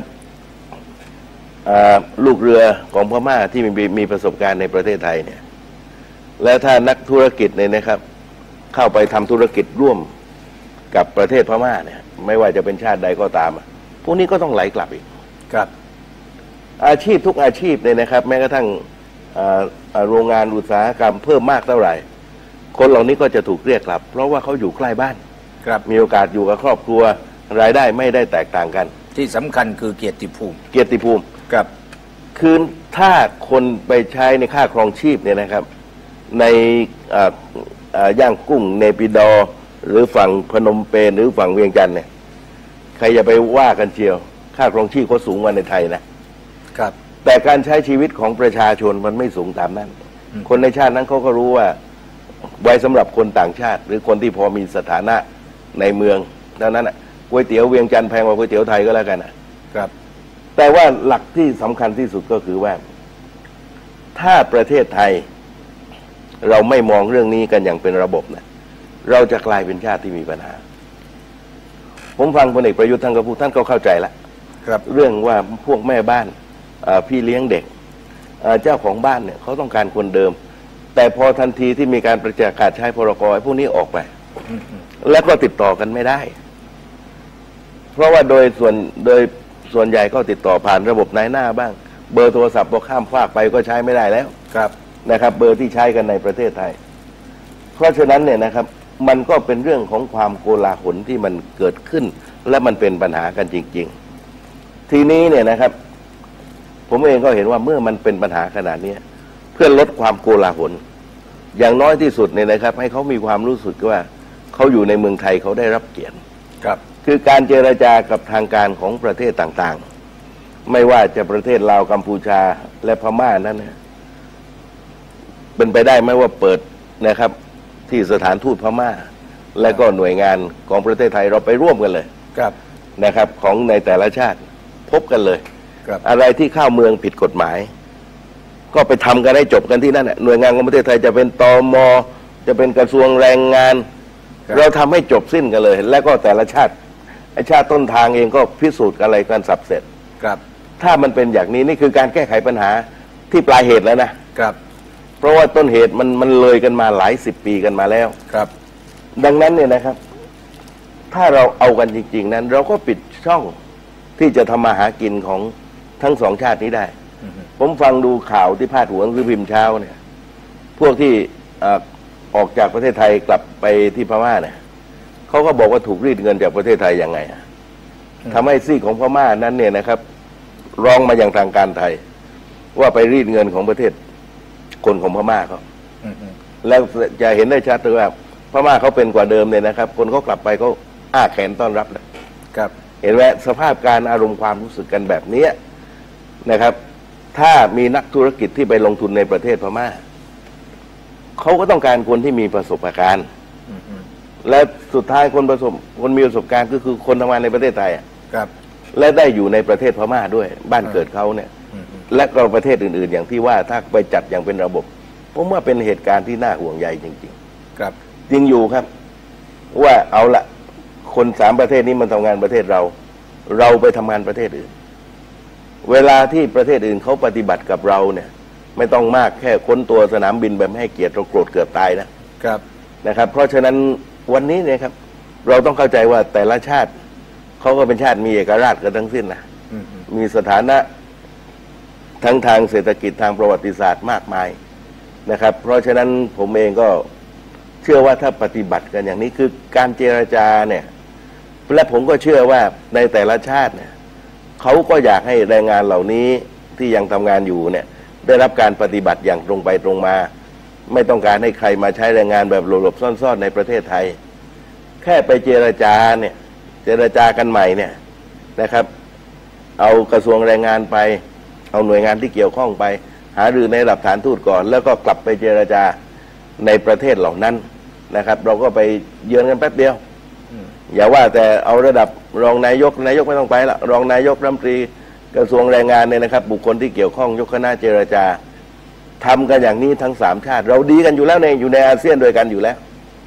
ลูกเรือของพม่าที่มีประสบการณ์ในประเทศไทยเนี่ยและถ้านักธุรกิจเนี่ยนะครับเข้าไปทำธุรกิจร่วมกับประเทศพม่าเนี่ยไม่ว่าจะเป็นชาติใดก็ตามพวกนี้ก็ต้องไหลกลับอีกครับอาชีพทุกอาชีพเนี่ยนะครับแม้กระทั่งโรงงานอุตสาหกรรมเพิ่มมากเท่าไหร่คนเหล่านี้ก็จะถูกเรียกกลับเพราะว่าเขาอยู่ใกล้บ้านครับมีโอกาสอยู่กับครอบครัวรายได้ไม่ได้แตกต่างกันที่สำคัญคือเกียรติภูมิครับคือถ้าคนไปใช้ในค่าครองชีพเนี่ยนะครับในย่างกุ้งเนปิดอร์หรือฝั่งพนมเปญหรือฝั่งเวียงจันทร์เนี่ยใครอย่าไปว่ากันเชียวค่าครองชีพเขาสูงกว่าในไทยนะครับแต่การใช้ชีวิตของประชาชนมันไม่สูงตามนั้นคนในชาตินั้นเขาก็รู้ว่าไว้สำหรับคนต่างชาติหรือคนที่พอมีสถานะในเมืองดังนั้นก๋วยเตี๋ยวเวียงจันทร์แพงกว่าก๋วยเตี๋ยวไทยก็แล้วกันครับแต่ว่าหลักที่สำคัญที่สุดก็คือว่าถ้าประเทศไทยเราไม่มองเรื่องนี้กันอย่างเป็นระบบนะเราจะกลายเป็นชาติที่มีปัญหาผมฟังพลเอกประยุทธ์ท่านก็พูดท่านก็เข้าใจแล้วครับเรื่องว่าพวกแม่บ้านพี่เลี้ยงเด็กเจ้าของบ้านเนี่ยเขาต้องการคนเดิมแต่พอทันทีที่มีการประกาศใช้พรก.พวกนี้ออกไปแล้วก็ติดต่อกันไม่ได้เพราะว่าโดยส่วนใหญ่ก็ติดต่อผ่านระบบนายหน้าบ้างเบอร์โทรศัพท์พอข้ามฟากไปก็ใช้ไม่ได้แล้วครับนะครับเบอร์ที่ใช้กันในประเทศไทยเพราะฉะนั้นเนี่ยนะครับมันก็เป็นเรื่องของความโกลาหลที่มันเกิดขึ้นและมันเป็นปัญหากันจริงๆทีนี้เนี่ยนะครับผมเองก็เห็นว่าเมื่อมันเป็นปัญหาขนาดนี้เพื่อลดความโกลาหลอย่างน้อยที่สุดเนี่ยนะครับให้เขามีความรู้สึกว่าเขาอยู่ในเมืองไทยเขาได้รับเกียรติครับคือการเจรจากับทางการของประเทศต่างๆไม่ว่าจะประเทศลาวกัมพูชาและพม่านั้นเนี่ยเป็นไปได้ไหมว่าเปิดนะครับที่สถานทูตพม่าและก็หน่วยงานของประเทศไทยเราไปร่วมกันเลยครับนะครับของในแต่ละชาติพบกันเลยครับอะไรที่เข้าเมืองผิดกฎหมายก็ไปทำกันให้จบกันที่นั่นหน่วยงานของประเทศไทยจะเป็นตม.จะเป็นกระทรวงแรงงานเราทำให้จบสิ้นกันเลยแล้วก็แต่ละชาติชาติต้นทางเองก็พิสูจน์อะไรกันสับเสร็จครับถ้ามันเป็นอย่างนี้นี่คือการแก้ไขปัญหาที่ปลายเหตุแล้วนะครับเพราะว่าต้นเหตุมันเลยกันมาหลายสิบปีกันมาแล้วครับดังนั้นเนี่ยนะครับถ้าเราเอากันจริงๆนั้นเราก็ปิดช่องที่จะทำมาหากินของทั้งสองชาตินี้ได้ผมฟังดูข่าวที่พาดหัวหนังสือพิมพ์เช้าเนี่ยพวกที่ออกจากประเทศไทยกลับไปที่พม่าเนี่ยเขาก็บอกว่าถูกรีดเงินจากประเทศไทยยังไงทำให้ซีกของพม่านั้นเนี่ยนะครับร้องมาอย่างทางการไทยว่าไปรีดเงินของประเทศคนของพม่าเขาแล้วจะเห็นได้ชัดเลยว่าพม่าเขาเป็นกว่าเดิมเนี่ยนะครับคนเขากลับไปเขาอ้าแขนต้อนรับเลยครับเห็นไหมสภาพการอารมณ์ความรู้สึกกันแบบนี้นะครับถ้ามีนักธุรกิจที่ไปลงทุนในประเทศพม่าเขาก็ต้องการคนที่มีประสบการณ์และสุดท้ายคนมีประสบการณ์ก็คือคนทำงานในประเทศไทยครับและได้อยู่ในประเทศพม่าด้วยบ้านเกิดเขาเนี่ยและก็ประเทศอื่นๆอย่างที่ว่าถ้าไปจัดอย่างเป็นระบบผมว่าเป็นเหตุการณ์ที่น่าห่วงใยจริงๆครับจริงอยู่ครับว่าเอาละคนสามประเทศนี้มันทำงานประเทศเราไปทำงานประเทศอื่นเวลาที่ประเทศอื่นเขาปฏิบัติกับเราเนี่ยไม่ต้องมากแค่ค้นตัวสนามบินแบบไม่ให้เกียรติเราโกรธเกือบตายนะครับเพราะฉะนั้นวันนี้เนี่ยครับเราต้องเข้าใจว่าแต่ละชาติเขาก็เป็นชาติมีเอกราชกันทั้งสิ้นนะมีสถานะทั้งทางเศรษฐกิจทางประวัติศาสตร์มากมายนะครับเพราะฉะนั้นผมเองก็เชื่อว่าถ้าปฏิบัติกันอย่างนี้คือการเจรจาเนี่ยและผมก็เชื่อว่าในแต่ละชาติเนี่ยเขาก็อยากให้แรงงานเหล่านี้ที่ยังทำงานอยู่เนี่ยได้รับการปฏิบัติอย่างตรงไปตรงมาไม่ต้องการให้ใครมาใช้แรงงานแบบหลบๆซ่อนๆในประเทศไทยแค่ไปเจรจาเนี่ยเจรจากันใหม่เนี่ยนะครับเอากระทรวงแรงงานไปเอาหน่วยงานที่เกี่ยวข้องไปหารือในระดับฐานทูตก่อนแล้วก็กลับไปเจรจาในประเทศเหล่านั้นนะครับเราก็ไปเยือนกันแป๊บเดียวอย่าว่าแต่เอาระดับรองนายกไม่ต้องไปละรองนายกรัฐมนตรีกระทรวงแรงงานเนี่ยนะครับบุคคลที่เกี่ยวข้องยกคณะเจรจาทำกันอย่างนี้ทั้งสามชาติเราดีกันอยู่แล้วอยู่ในอาเซียนด้วยกันอยู่แล้ว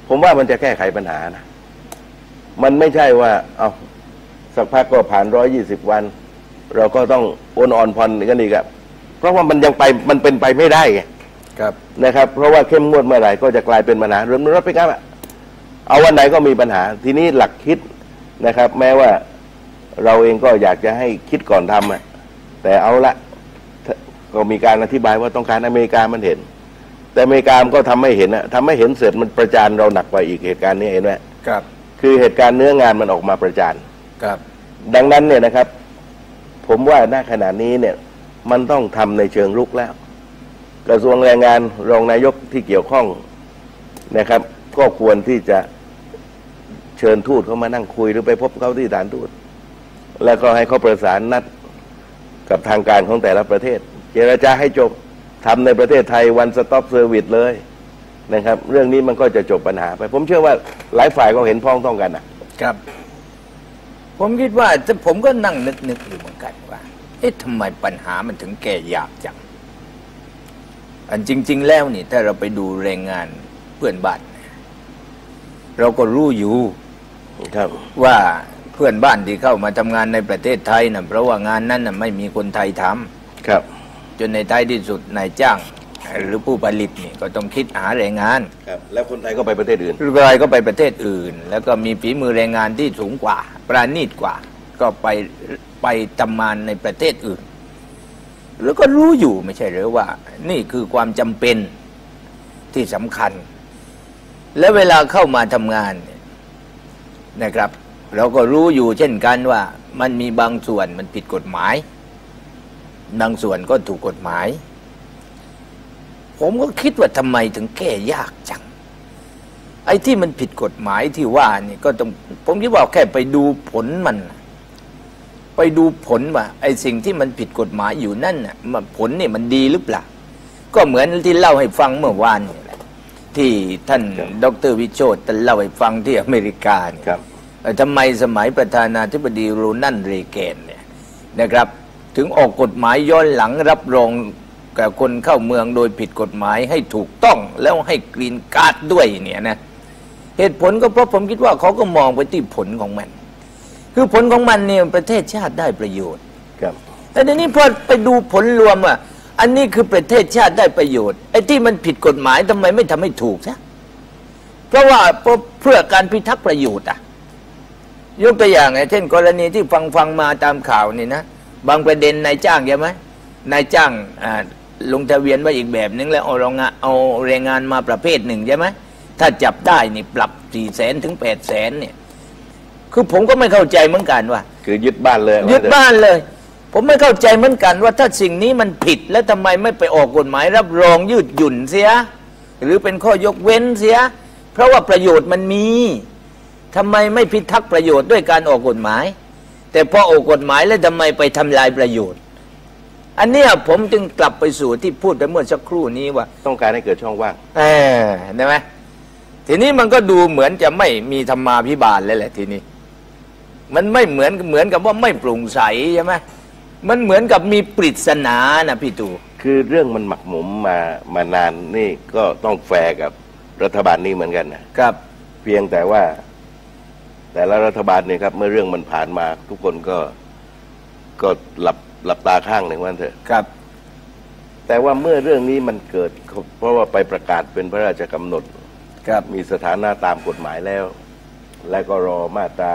ผมว่ามันจะแก้ไขปัญหานะมันไม่ใช่ว่าเอาสักพักก็ผ่าน120 วันเราก็ต้องโอนอ่อนผ่อนกันอีกครับเพราะว่ามันยังไปมันเป็นไปไม่ได้ไงครับนะครับเพราะว่าเข้มงวดเมื่อไหร่ก็จะกลายเป็นปัญหาเรื่องรถไปครับเอาวันไหนก็มีปัญหาทีนี้หลักคิดนะครับแม้ว่าเราเองก็อยากจะให้คิดก่อนทำแต่เอาละก็มีการอธิบายว่าต้องการอเมริกามันเห็นแต่อเมริกาก็ทำให้เห็นทำให้เห็นเสร็จมันประจานเราหนักกว่าอีกเหตุการณ์นี้เห็นไหมครับคือเหตุการณ์เนื้องานมันออกมาประจานครับดังนั้นเนี่ยนะครับผมว่าณขณะนี้เนี่ยมันต้องทำในเชิงรุกแล้วกระทรวงแรงงานรองนายกที่เกี่ยวข้องนะครับก็ควรที่จะเชิญทูตเขามานั่งคุยหรือไปพบเขาที่สถานทูตแล้วก็ให้เขาประสานนัดกับทางการของแต่ละประเทศเจรจาให้จบทำในประเทศไทยวันสต็อปเซอร์วิสเลยนะครับเรื่องนี้มันก็จะจบปัญหาไปผมเชื่อว่าหลายฝ่ายก็เห็นพ้องต้องกันนะครับผมคิดว่าผมก็นั่งนึกอยู่เหมือนกันว่าเอ๊ะทำไมปัญหามันถึงแก้ยากจังอันจริงๆแล้วนี่ถ้าเราไปดูแรงงานเพื่อนบ้านเราก็รู้อยู่ครับว่าเพื่อนบ้านที่เข้ามาทำงานในประเทศไทยนะเพราะว่างานนั้นนะไม่มีคนไทยทำครับจนในท้ายที่สุดนายจ้างหรือผู้ผลิตนี่ก็ต้องคิดหาแรงงานครับแล้วคนไทยก็ไปประเทศอื่นหรืออะไรก็ไปประเทศอื่นแล้วก็มีฝีมือแรงงานที่สูงกว่าประณีตกว่าก็ไปทำงานในประเทศอื่นแล้วก็รู้อยู่ไม่ใช่หรือว่านี่คือความจำเป็นที่สำคัญและเวลาเข้ามาทำงานนะครับเราก็รู้อยู่เช่นกันว่ามันมีบางส่วนมันผิดกฎหมายบางส่วนก็ถูกกฎหมายผมก็คิดว่าทำไมถึงแก้ยากจังไอ้ที่มันผิดกฎหมายที่ว่านี่ก็ต้องผมคิดว่าแค่ไปดูผลมันไปดูผลว่าไอ้สิ่งที่มันผิดกฎหมายอยู่นั่นน่ะผลนี่มันดีหรือเปล่าก็เหมือนที่เล่าให้ฟังเมื่อวานนี่แหละที่ท่านดร.วิโชติท่านเล่าให้ฟังที่อเมริกาเนี่ยทำไมสมัยประธานาธิบดีโรนัลด์ เรแกนเนี่ยนะครับถึงออกกฎหมายย้อนหลังรับรองกับคนเข้าเมืองโดยผิดกฎหมายให้ถูกต้องแล้วให้กรีนการ์ดด้วยเนี่ยนะเหตุผลก็เพราะผมคิดว่าเขาก็มองไปที่ผลของมันคือผลของมันเนี่ยประเทศชาติได้ประโยชน์ครับแต่ทีนี้พอไปดูผลรวมอันนี้คือประเทศชาติได้ประโยชน์ไอ้ที่มันผิดกฎหมายทำไมไม่ทำให้ถูกซะเพราะว่าเพื่อการพิทักษ์ประโยชน์ยกตัวอย่างเช่นกรณีที่ฟังมาตามข่าวนี่นะบางประเด็นนายจ้างใช่ไหมนายจ้างลงทะเบียนไว้อีกแบบนึงแล้วเอาแรงงานมาประเภทหนึ่งใช่ไหมถ้าจับได้นี่ปรับ400,000 ถึง 800,000เนี่ยคือผมก็ไม่เข้าใจเหมือนกันว่าคือยึดบ้านเลยยึดบ้านเลยผมไม่เข้าใจเหมือนกันว่าถ้าสิ่งนี้มันผิดแล้วทำไมไม่ไปออกกฎหมายรับรองยืดหยุ่นเสียหรือเป็นข้อยกเว้นเสียเพราะว่าประโยชน์มันมีทำไมไม่พิทักษ์ประโยชน์ด้วยการออกกฎหมายแต่พอออกกฎหมายแล้วทำไมไปทำลายประโยชน์อันนี้ผมจึงกลับไปสู่ที่พูดไปเมื่อสักครู่นี้ว่าต้องการให้เกิดช่องว่างได้ไหมทีนี้มันก็ดูเหมือนจะไม่มีธรรมาภิบาลเลยแหละทีนี้มันไม่เหมือนกับว่าไม่โปร่งใสใช่ไหมมันเหมือนกับมีปริศนานะพี่ตู่คือเรื่องมันหมักหมมมานานนี่ก็ต้องแฟร์กับรัฐบาลนี้เหมือนกันนะครับเพียงแต่ว่าแต่ละรัฐบาลเนี่ยครับเมื่อเรื่องมันผ่านมาทุกคนก็หลับตาข้างหนึ่งวันเถอะครับแต่ว่าเมื่อเรื่องนี้มันเกิดเพราะว่าไปประกาศเป็นพระราชกำหนดมีสถานะตามกฎหมายแล้วและก็รอมาตรา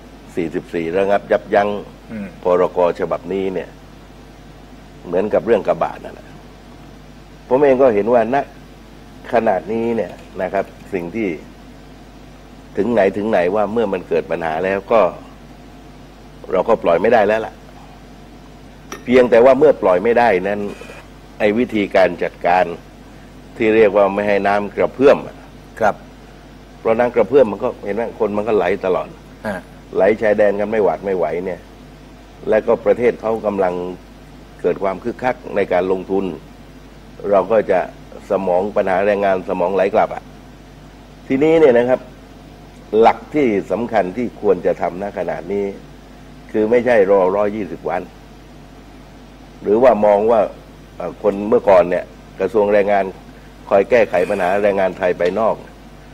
44ระงับยับยั้งพรก.ฉบับนี้เนี่ยเหมือนกับเรื่องกบฏนั่นแหละผมเองก็เห็นว่าณขนาดนี้เนี่ยนะครับสิ่งที่ถึงไหนว่าเมื่อมันเกิดปัญหาแล้วก็เราก็ปล่อยไม่ได้แล้วล่ะเพียงแต่ว่าเมื่อปล่อยไม่ได้นั้นไอ้วิธีการจัดการที่เรียกว่าไม่ให้น้ำกระเพื่อมครับเพราะน้ำกระเพื่อมมันก็เห็นไหมคนมันก็ไหลตลอดไหลชายแดนกันไม่หวาดไม่ไหวเนี่ยและก็ประเทศเขากำลังเกิดความคึกคักในการลงทุนเราก็จะสมองปัญหาแรงงานสมองไหลกลับทีนี้เนี่ยนะครับหลักที่สำคัญที่ควรจะทำณขณะนี้คือไม่ใช่รอ120 วันหรือว่ามองว่าคนเมื่อก่อนเนี่ยกระทรวงแรงงานคอยแก้ไขปัญหาแรงงานไทยไปนอก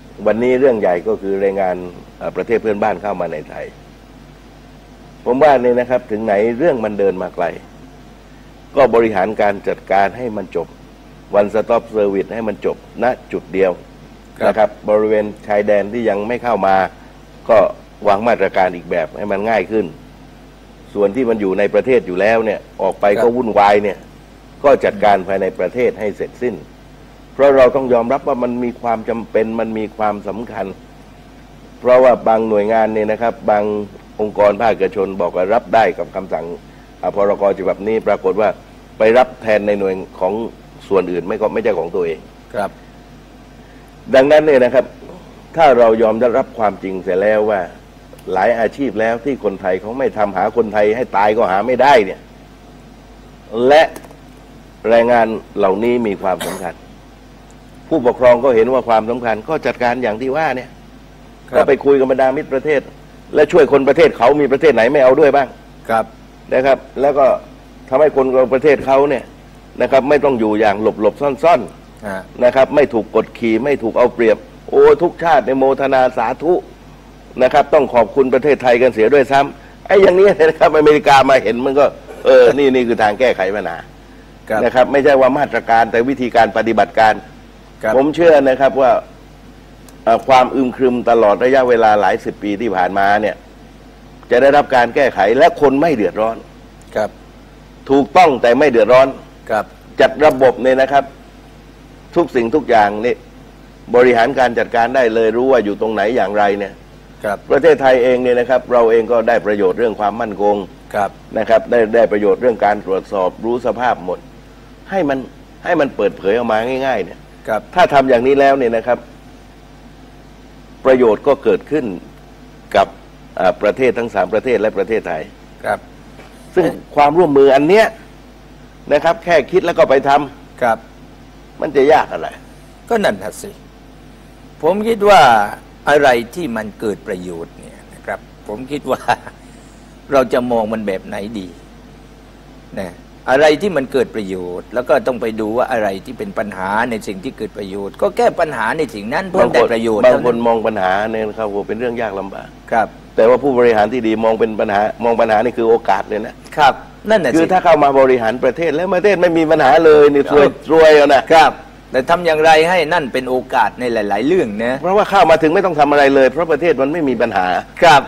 วันนี้เรื่องใหญ่ก็คือแรงงานประเทศเพื่อนบ้านเข้ามาในไทยผมว่าเนี่ยนะครับถึงไหนเรื่องมันเดินมาไกลก็บริหารการจัดการให้มันจบวันสต็อปเซอร์วิสให้มันจบณจุดเดียวนะครับบริเวณชายแดนที่ยังไม่เข้ามาก็วางมาตรการอีกแบบให้มันง่ายขึ้นส่วนที่มันอยู่ในประเทศอยู่แล้วเนี่ยออกไปก็วุ่นวายเนี่ยก็จัดการภายในประเทศให้เสร็จสิ้นเพราะเราต้องยอมรับว่ามันมีความจำเป็นมันมีความสำคัญเพราะว่าบางหน่วยงานเนี่ยนะครับบางองค์กรภาคเอกชนบอกว่ารับได้กับคำสั่งพรก.ฉบับนี้ปรากฏว่าไปรับแทนในหน่วยของส่วนอื่นไม่ใช่ของตัวเองครับดังนั้นเนี่ยนะครับถ้าเรายอมรับความจริงเสร็จแล้วว่าหลายอาชีพแล้วที่คนไทยเขาไม่ทำหาคนไทยให้ตายก็หาไม่ได้เนี่ยและแรงงานเหล่านี้มีความสำคัญผู้ปกครองก็เห็นว่าความสำคัญก็จัดการอย่างที่ว่าเนี่ยก็ไปคุยกับบรรดามิตรประเทศและช่วยคนประเทศเขามีประเทศไหนไม่เอาด้วยบ้างครับนะครับแล้วก็ทำให้คนของประเทศเขาเนี่ยนะครับไม่ต้องอยู่อย่างหลบซ่อนๆนะครับไม่ถูกกดขี่ไม่ถูกเอาเปรียบโอ้ทุกชาติในโมทนาสาธุนะครับต้องขอบคุณประเทศไทยกันเสียด้วยซ้ำไอ้อย่างนี้นะครับอเมริกามาเห็นมันก็นี่คือทางแก้ไขปัญหานะครับไม่ใช่ว่ามาตรการแต่วิธีการปฏิบัติการผมเชื่อนะครับว่าความอึมครึมตลอดระยะเวลาหลายสิบปีที่ผ่านมาเนี่ยจะได้รับการแก้ไขและคนไม่เดือดร้อนครับถูกต้องแต่ไม่เดือดร้อนครับจัดระบบเนี่ยนะครับทุกสิ่งทุกอย่างนี่บริหารการจัดการได้เลยรู้ว่าอยู่ตรงไหนอย่างไรเนี่ยครับประเทศไทยเองเนี่ยนะครับเราเองก็ได้ประโยชน์เรื่องความมั่นคงครับนะครับได้ประโยชน์เรื่องการตรวจสอบรู้สภาพหมดให้มันเปิดเผยออกมาง่ายๆเนี่ยครับถ้าทำอย่างนี้แล้วเนี่ยนะครับประโยชน์ก็เกิดขึ้นกับประเทศทั้ง3ประเทศและประเทศไทยครับซึ่งความร่วมมืออันเนี้ยนะครับแค่คิดแล้วก็ไปทำครับมันจะยากอะไรก็นั่นน่ะสิผมคิดว่าอะไรที่มันเกิดประโยชน์เนี่ยนะครับผมคิดว่าเราจะมองมันแบบไหนดีนะอะไรที่มันเกิดประโยชน์แล้วก็ต้องไปดูว่าอะไรที่เป็นปัญหาในสิ่งที่เกิดประโยชน์ก็แก้ปัญหาในสิ่งนั้นเพื่อได้ประโยชน์บางคนมองปัญหาเนี่ยครับเป็นเรื่องยากลำบากครับแต่ว่าผู้บริหารที่ดีมองเป็นปัญหามองปัญหานี่คือโอกาสเลยนะครับนั่นแหละคือถ้าเข้ามาบริหารประเทศแล้วประเทศไม่มีปัญหาเลยนี่รวยเอานะครับแต่ทำอย่างไรให้นั่นเป็นโอกาสในหลายๆเรื่องนะเพราะว่าเข้ามาถึงไม่ต้องทำอะไรเลยเพราะประเทศมันไม่มีปัญหาครับ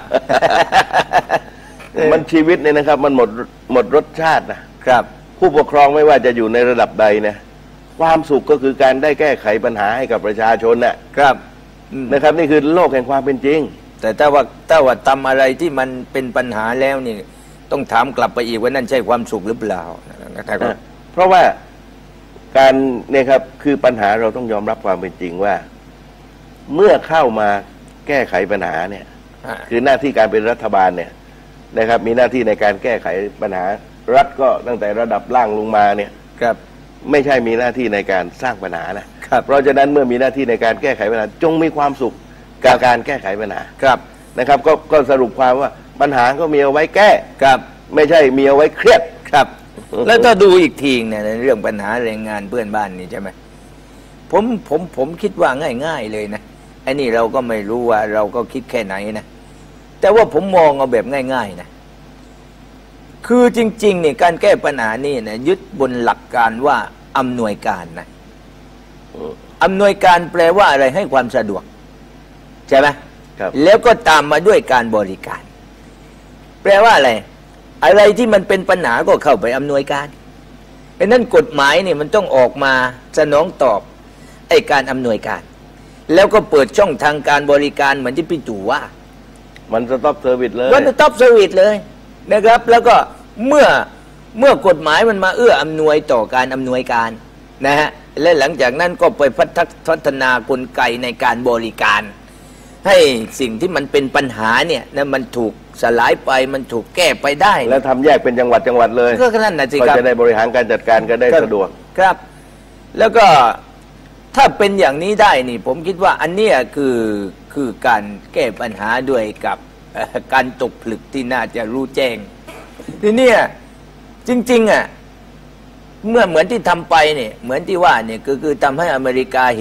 มันชีวิตเนี่ยนะครับมันหมดรสชาตินะครับผู้ปกครองไม่ว่าจะอยู่ในระดับใดเนี่ยความสุขก็คือการได้แก้ไขปัญหาให้กับประชาชนนะครับนะครับนี่คือโลกแห่งความเป็นจริงแต่ถ้าว่าทำอะไรที่มันเป็นปัญหาแล้วนี่ต้องถามกลับไปอีกว่านั่นใช่ความสุขหรือเปล่านะครับเพราะว่าการเนี่ยครับคือปัญหาเราต้องยอมรับความเป็นจริงว่าเมื่อเข้ามาแก้ไขปัญหาเนี่ยคือหน้าที่การเป็นรัฐบาลเนี่ยนะครับมีหน้าที่ในการแก้ไขปัญหารัฐก็ตั้งแต่ระดับล่างลงมาเนี่ยครับไม่ใช่มีหน้าที่ในการสร้างปัญหานะครับเพราะฉะนั้นเมื่อมีหน้าที่ในการแก้ไขปัญหาจงมีความสุขกับการแก้ไขปัญหาครับนะครับก็สรุปความว่าปัญหาก็มีเอาไว้แก้ครับไม่ใช่มีเอาไว้เครียดครับแล้วถ้าดูอีกทีเนี่ยในเรื่องปัญหาแรงงานเพื่อนบ้านนี่ใช่ไหมผมคิดว่าง่ายๆเลยนะไอ้นี่เราก็ไม่รู้ว่าเราก็คิดแค่ไหนนะแต่ว่าผมมองเอาแบบง่ายๆนะคือจริงๆเนี่ยการแก้ปัญหานี่นะยึดบนหลักการว่าอำนวยการนะอำนวยการแปลว่าอะไรให้ความสะดวกใช่ไหมครับแล้วก็ตามมาด้วยการบริการแปลว่าอะไรอะไรที่มันเป็นปัญหาก็เข้าไปอำนวยการเพราะนั้นกฎหมายเนี่ยมันต้องออกมาสนองตอบไอ้การอำนวยการแล้วก็เปิดช่องทางการบริการเหมือนที่พี่ตู่ว่ามันสต็อปเซอร์วิสเลยมันสต็อปเซอร์วิสเลยนะครับแล้วก็เมื่อกฎหมายมันมาเอื้ออำนวยต่อการอำนวยการนะฮะและหลังจากนั้นก็ไปพัฒนากลไกในการบริการให้สิ่งที่มันเป็นปัญหาเนี่ยนะมันถูกสลายไปมันถูกแก้ไปได้แล้วทำแยกเป็นจังหวัดเลยก็นั่นนะสิครับก็จะได้บริหารการจัดการก็ได้สะดวกครับแล้วก็ถ้าเป็นอย่างนี้ได้นี่ผมคิดว่าอันนี้คือการแก้ปัญหาด้วยกับการตกผลึกที่น่าจะรู้แจ้งทีนี้จริงๆเมื่อเหมือนที่ทำไปเนี่ยเหมือนที่ว่าเนี่ยคือทำให้อเมริกาเห็น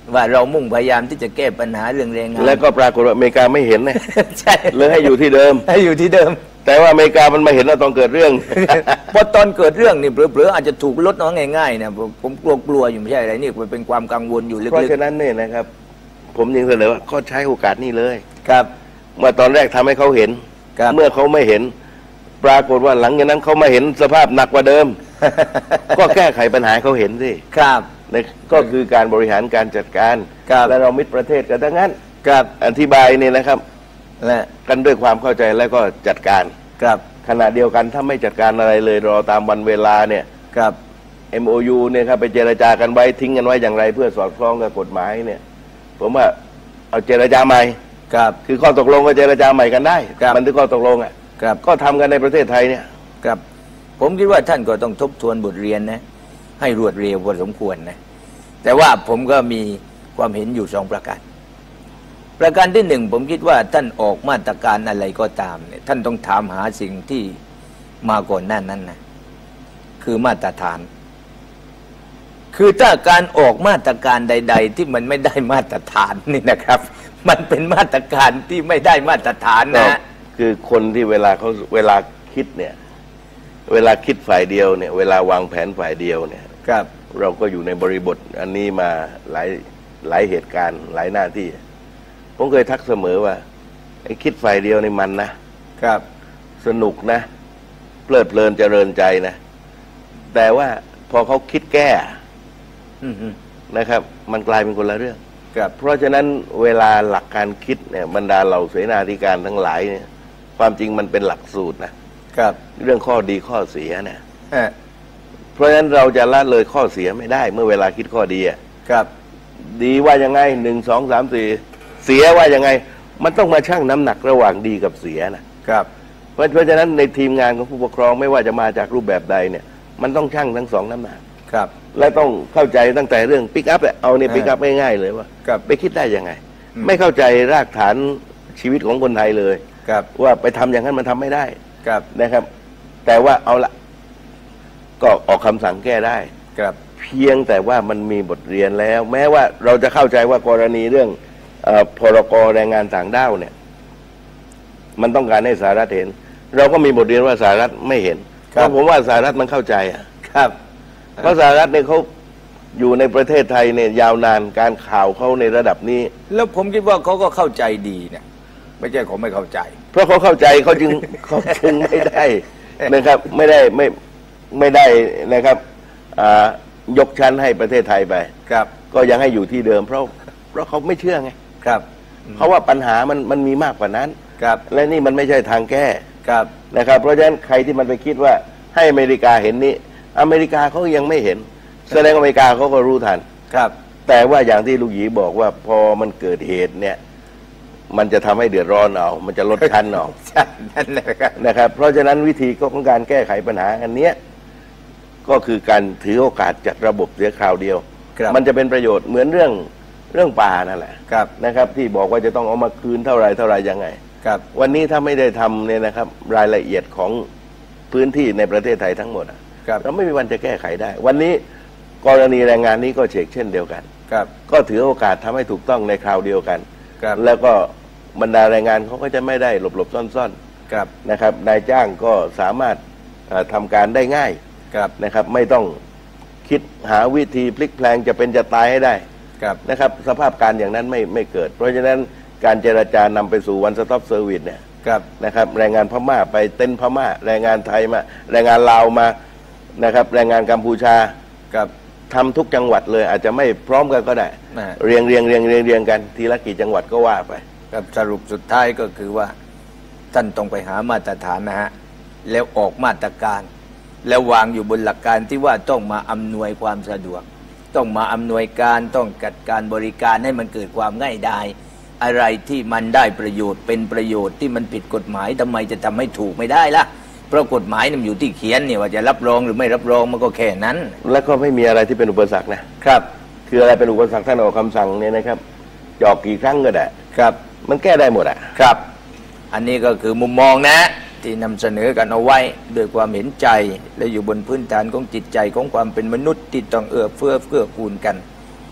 ว่าเรามุ่งพยายามที่จะแก้ปัญหาเรื่องแรงงานแล้วก็ปรากฏว่าอเมริกาไม่เห็นนะใช่เลยให้อยู่ที่เดิมให้อยู่ที่เดิมแต่ว่าอเมริกามันมาเห็นแล้วต้องเกิดเรื่องพอตอนเกิดเรื่องนี่เผลอๆอาจจะถูกลดน้อยง่ายๆนะผมกลัวอยู่ไม่ใช่อะไรนี่มันเป็นความกังวลอยู่ลึกๆเพราะฉะนั้นเนี่ยนะครับ ผมยังเสนอว่าก็ใช้โอกาสนี้เลยครับเมื่อตอนแรกทำให้เขาเห็นครับเมื่อเขาไม่เห็น ปรากฏว่าหลังจากนั้นเขามาเห็นสภาพหนักกว่าเดิม ก็แก้ไขปัญหาให้เขาเห็นสิครับนะก็คือการบริหารการจัดการครับและเรามิตรประเทศกันทั้งนั้นครับอธิบายเนี่ยนะครับและกันด้วยความเข้าใจแล้วก็จัดการครับขณะเดียวกันถ้าไม่จัดการอะไรเลยรอตามวันเวลาเนี่ยครับ MOU เนี่ยครับไปเจรจากันไว้ทิ้งกันไว้อย่างไร เพื่อสอดคล้องกับกฎหมายเนี่ยผมว่าเอาเจรจาใหม่ครับคือข้อตกลงก็เจรจาใหม่กันได้ครับมันถึงข้อตกลงอ่ะครับก็ทำกันในประเทศไทยเนี่ยครับผมคิดว่าท่านก็ต้องทบทวนบทเรียนนะให้รวดเร็วพอสมควรนะแต่ว่าผมก็มีความเห็นอยู่2 ประการ ประการที่1ผมคิดว่าท่านออกมาตรการอะไรก็ตามเนี่ยท่านต้องถามหาสิ่งที่มาก่อนหน้านั้นนะคือมาตรฐาน คือถ้าการออกมาตรการใด ๆ ที่มันไม่ได้มาตรฐานนี่นะครับ มันเป็นมาตรการที่ไม่ได้มาตรฐานนะคือคนที่เวลาคิดเนี่ย เวลาคิดฝ่ายเดียวเนี่ยเวลาวางแผนฝ่ายเดียวเนี่ยครับเราก็อยู่ในบริบทอันนี้มาหลายเหตุการณ์หลายหน้าที่ ผมเคยทักเสมอว่าไอ้คิดฝ่ายเดียวนี่มันนะครับ สนุกนะเพลิดเพลินเจริญใจนะแต่ว่าพอเขาคิดแก้อือฮึนะครับ มันกลายเป็นคนละเรื่องครับเพราะฉะนั้นเวลาหลักการคิดเนี่ยบรรดาเหล่าเสนาธิการทั้งหลายเนี่ยความจริงมันเป็นหลักสูตรนะครับ เรื่องข้อดีข้อเสียเนี่ยฮะเพราะฉะนั้นเราจะละเลยข้อเสียไม่ได้เมื่อเวลาคิดข้อดีอะครับดีว่ายังไง1 2 3 4เสียว่ายังไง มันต้องมาชั่งน้ำหนักระหว่างดีกับเสียนะครับ เพราะฉะนั้นในทีมงานของผู้ปกครองไม่ว่าจะมาจากรูปแบบใดเนี่ยมันต้องชั่งทั้ง2 น้ำหนักครับและต้องเข้าใจตั้งแต่เรื่องปิกอัพเอาเนี่ยปิกอัพง่ายๆเลยว่าครับไปคิดได้ยังไง ไม่เข้าใจรากฐานชีวิตของคนไทยเลยครับว่าไปทำอย่างนั้นมันทำไม่ได้ครับนะครับ แต่ว่าเอาละก็ออกคำสั่งแก้ได้ครับเพียงแต่ว่ามันมีบทเรียนแล้ว แม้ว่าเราจะเข้าใจว่ากรณีเรื่องพรกแรงงานต่างด้าวเนี่ย มันต้องการให้สหรัฐเห็น เราก็มีบทเรียนว่าสหรัฐไม่เห็นเพราะผมว่าสหรัฐมันเข้าใจอ่ะครับเพราะสหรัฐเนี่ยเขาอยู่ในประเทศไทยเนี่ยยาวนานการข่าวเขาในระดับนี้แล้วผมคิดว่าเขาก็เข้าใจดีเนี่ยไม่ใช่เขาไม่เข้าใจเพราะเขาเข้าใจเขาจึง เขาจึงไม่ได้นะครับ ไม่ได้นะครับยกชั้นให้ประเทศไทยไปครับก็ยังให้อยู่ที่เดิม เพราะเขาไม่เชื่อไงครับเพราะว่าปัญหามันมีมากกว่านั้นครับและนี่มันไม่ใช่ทางแก้ครับนะครับ เพราะฉะนั้นใครที่มันไปคิดว่าให้อเมริกาเห็นนี้อเมริกาเขายังไม่เห็น แสดงอเมริกาเขาก็รู้ทันครับแต่ว่าอย่างที่ลูกหยีบอกว่าพอมันเกิดเหตุเนี่ย มันจะทำให้เดือดร้อนเอามันจะลดชั้นเอาใช่นั่นแหละครับนะครับ เพราะฉะนั้นวิธีของการแก้ไขปัญหาอันเนี้ยก็คือการถือโอกาสจัดระบบเสียคราวเดียวครับมันจะเป็นประโยชน์เหมือนเรื่องป่านั่นแหละครับนะครับ ที่บอกว่าจะต้องเอามาคืนเท่าไรยังไงครับวันนี้ถ้าไม่ได้ทำเนี่ยนะครับ รายละเอียดของพื้นที่ในประเทศไทยทั้งหมดอะครับเราไม่มีวันจะแก้ไขได้ วันนี้กรณีแรงงานนี้ก็เช่นเดียวกันครับก็ถือโอกาสทำให้ถูกต้องในคราวเดียวกันครับแล้วก็บรรดาแรงงานเขาก็จะไม่ได้หลบซ่อนครับๆนะครับนายจ้างก็สามารถทำการได้ง่ายครับนะครับ ไม่ต้องคิดหาวิธีพลิกแพลงจะเป็นจะตายให้ได้ครับนะครับสภาพการอย่างนั้นไม่เกิด เพราะฉะนั้นการเจรจานำไปสู่วันสต็อปเซอร์วิสเนี่ยครับนะครับแรงงานพม่าไปเต้นพม่าแรงงานไทยมาแรงงานลาวมานะครับแรงงานกัมพูชาครับทำทุกจังหวัดเลยอาจจะไม่พร้อมกันก็ได้นะฮะเรียงกันทีละกี่จังหวัดก็ว่าไปครับสรุปสุดท้ายก็คือว่าท่านต้องไปหามาตรฐานนะฮะแล้วออกมาตรการ แล้ววางอยู่บนหลักการที่ว่าต้องมาอำนวยความสะดวก ต้องมาอำนวยการต้องจัดการบริการให้มันเกิดความง่ายดายอะไรที่มันได้ประโยชน์เป็นประโยชน์ที่มันผิดกฎหมายทำไมจะทำให้ถูกไม่ได้ล่ะเพราะกฎหมายมันอยู่ที่เขียนเนี่ยว่าจะรับรองหรือไม่รับรองมันก็แค่นั้นแล้วก็ไม่มีอะไรที่เป็นอุปสรรคนะครับ คืออะไรเป็นอุปสรรคท่านออกคำสั่งเนี่ยนะครับจอกกี่ครั้งก็ได้ครับมันแก้ได้หมดอ่ะครับ อันนี้ก็คือมุมมองนะที่นำเสนอกันเอาไว้ด้วยความเห็นใจและอยู่บนพื้นฐานของจิตใจของความเป็นมนุษย์ที่ต้องเอื้อเฟื้อกูลกัน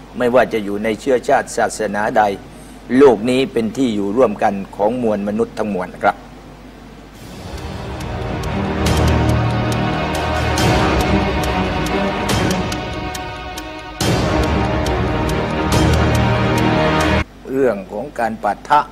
ไม่ว่าจะอยู่ในเชื้อชาติศาสนาใดโลกนี้เป็นที่อยู่ร่วมกันของมวลมนุษย์ทั้งมวลนะครับเรื่องของการปะทะ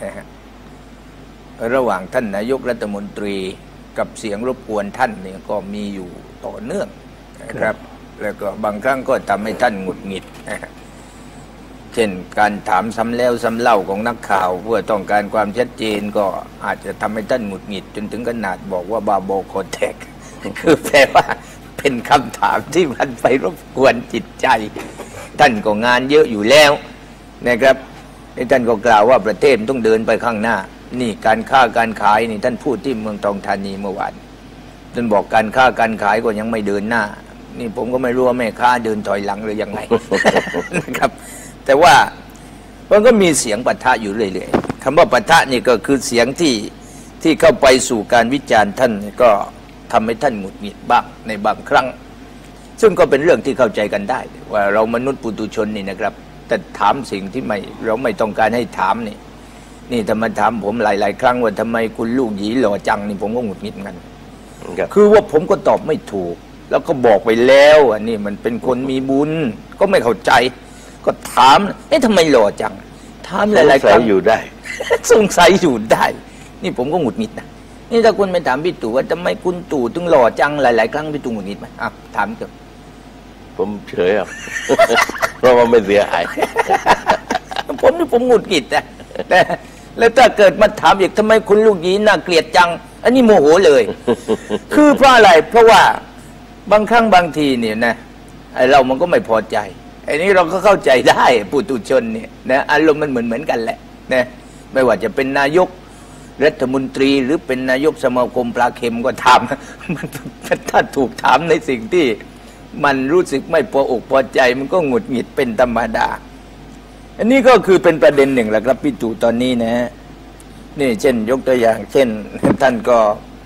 ระหว่างท่านนายกรัฐมนตรีกับเสียงรบกวนท่านเนี่ยก็มีอยู่ต่อเนื่องนะครับแล้วก็บางครั้งก็ทำให้ท่านหงุดหงิดเช่นการถามซ้ำแล้วซ้ำเล่าของนักข่าวเพื่อต้องการความชัดเจนก็อาจจะทำให้ท่านหงุดหงิดจนถึงขนาดบอกว่าบาโบโคเทกคือแปลว่าเป็นคำถามที่มันไปรบกวนจิตใจท่านก็งานเยอะอยู่แล้วนะครับท่านก็กล่าวว่าประเทศต้องเดินไปข้างหน้านี่การค้าการขายนี่ท่านพูดที่เมืองทองธานีเมื่อวานท่านบอกการค้าการขายก็ยังไม่เดินหน้านี่ผมก็ไม่รู้ว่าแม่ค้าเดินถอยหลังหรือยังไง นะครับแต่ว่ามันก็มีเสียงปะทะอยู่เรื่อยๆคำว่าปะทะนี่ก็คือเสียงที่เข้าไปสู่การวิจารณ์ท่านก็ทำให้ท่านหงุดหงิดบ้างในบางครั้งซึ่งก็เป็นเรื่องที่เข้าใจกันได้ว่าเรามนุษย์ปุถุชนนี่นะครับแต่ถามสิ่งที่เราไม่ต้องการให้ถามนี่ถ้ามาถามผมหลายๆครั้งว่าทำไมคุณลูกหยีหล่อจังนี่ผมก็หงุดหงิดกันคือว่าผมก็ตอบไม่ถูกแล้วก็บอกไปแล้วอันนี้มันเป็นคนมีบุญก็ไม่เข้าใจก็ถามทำไมหล่อจังถามหลายๆครั้งอยู่ได้สงสัยอยู่ได้นี่ผมก็หงุดหงิดนะนี่ถ้าคุณไปถามพี่ตู่ว่าทำไมคุณตู่ถึงหล่อจังหลายๆครั้งพี่ตู่หงุดหงิดไหมถามเถอะผมเฉยอ่ะ เพราะว่าไม่เสียหายผมหงุดหงิดนะแล้วถ้าเกิดมาถามอีกทำไมคุณลูกหยีน่าเกลียดจังอันนี้โมโหเลย คือเพราะอะไรเพราะว่าบางครั้งบางทีเนี่ยนะไอเรามันก็ไม่พอใจไอ้นี้เราก็เข้าใจได้ปุถุชนเนี่ยนะอารมณ์มันเหมือนกันแหละนะไม่ว่าจะเป็นนายกรัฐมนตรีหรือเป็นนายกสมาคมปลาเค็มก็ถามมันถ้าถูกถามในสิ่งที่มันรู้สึกไม่พออกพอใจมันก็หงุดหงิดเป็นธรรมดาอันนี้ก็คือเป็นประเด็นหนึ่งแหละครับพี่ตู่ตอนนี้นะนี่เช่นยกตัวอย่างเช่นท่านก็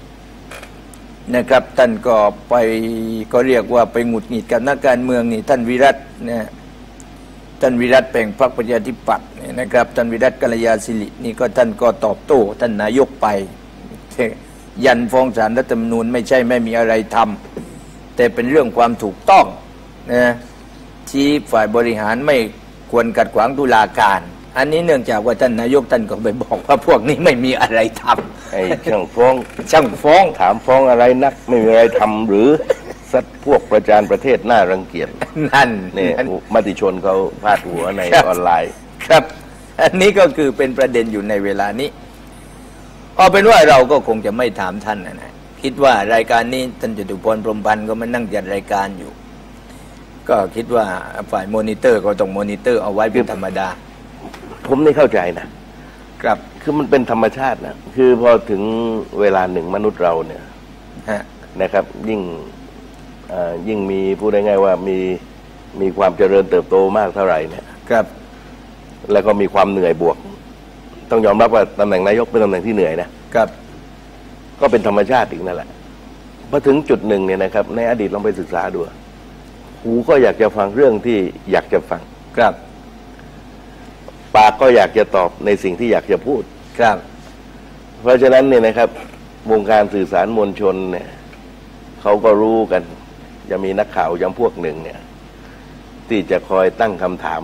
นะครับท่านก็ไปก็เรียกว่าไปหงุดหงิดกับนักการเมืองนี่ท่านวิรัตเนี่ยท่านวิรัตแปลงพรรคประชาธิปัตย์เนี่ยนะครับท่านวิรัตกัลยาศิรินี่ก็ท่านก็ตอบโต้ท่านนายกไปยันฟ้องศาลรัฐธรรมนูญไม่ใช่ไม่มีอะไรทำแต่เป็นเรื่องความถูกต้องนะชี้ฝ่ายบริหารไม่ควรกัดขวางตุลาการอันนี้เนื่องจากว่าท่านนายกท่านก็ไปบอกว่าพวกนี้ไม่มีอะไรทำไอ้ช่างฟ้องถามฟ้องอะไรนักไม่มีอะไรทำหรือสัตว์พวกประจานประเทศน่ารังเกียจนั่นนี่มติชนเขาพาดหัวในออนไลน์ครับอันนี้ก็คือเป็นประเด็นอยู่ในเวลานี้เอาเป็นว่าเราก็คงจะไม่ถามท่านนะคิดว่ารายการนี้ท่านจตุพรพรหมพันธ์ก็มานั่งจัดรายการอยู่ก็คิดว่าฝ่ายมอนิเตอร์ก็ต้องมอนิเตอร์เอาไว้เป็นธรรมดาผมนี่เข้าใจนะครับคือมันเป็นธรรมชาตินะคือพอถึงเวลาหนึ่งมนุษย์เราเนี่ยนะครับยิ่งมีพูดได้ง่ายว่ามีความเจริญเติบโตมากเท่าไหร่เนี่ยครับแล้วก็มีความเหนื่อยบวกต้องยอมรับว่าตำแหน่งนายกเป็นตำแหน่งที่เหนื่อยนะครับก็เป็นธรรมชาติอีกนั่นแหละพอถึงจุดหนึ่งเนี่ยนะครับในอดีตลองไปศึกษาดูหูก็อยากจะฟังเรื่องที่อยากจะฟังครับปากก็อยากจะตอบในสิ่งที่อยากจะพูดครับเพราะฉะนั้นเนี่ยนะครับวงการสื่อสารมวลชนเนี่ยเขาก็รู้กันจะมีนักข่าวจำพวกหนึ่งเนี่ยที่จะคอยตั้งคำถาม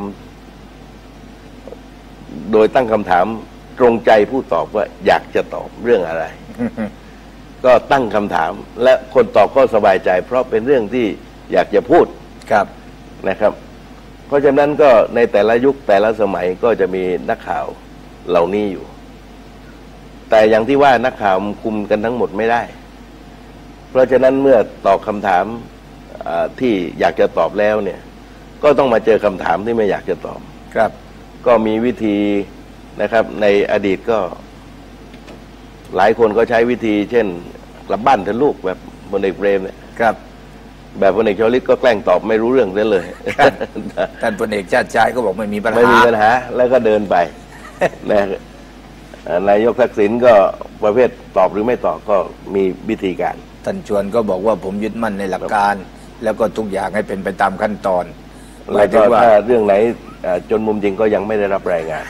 โดยตั้งคำถามตรงใจผู้ตอบว่าอยากจะตอบเรื่องอะไร ก็ตั้งคำถามและคนตอบก็สบายใจเพราะเป็นเรื่องที่อยากจะพูดครับนะครับเพราะฉะนั้นก็ในแต่ละยุคแต่ละสมัยก็จะมีนักข่าวเหล่านี้อยู่แต่อย่างที่ว่านักข่าวคุมกันทั้งหมดไม่ได้เพราะฉะนั้นเมื่อตอบคำถามที่อยากจะตอบแล้วเนี่ยก็ต้องมาเจอคำถามที่ไม่อยากจะตอบครับก็มีวิธีนะครับในอดีตก็หลายคนก็ใช้วิธีเช่นกลับบ้านเถอะลูกแบบพลเอกเปรมเนี่ยครับแบบพลเอกชวลิตก็แกล้งตอบไม่รู้เรื่องเสียเลยท่านพลเอกชาติชายก็บอกไม่มีปัญหาแล้วก็เดินไปนะนายกทักษิณก็ประเภทตอบหรือไม่ตอบก็มีวิธีการท่านชวนก็บอกว่าผมยึดมั่นในหลักการแล้วก็ทุกอย่างให้เป็นไปตามขั้นตอนแล้วก็ถ้าเรื่องไหนจนมุมจริงก็ยังไม่ได้รับรายงาน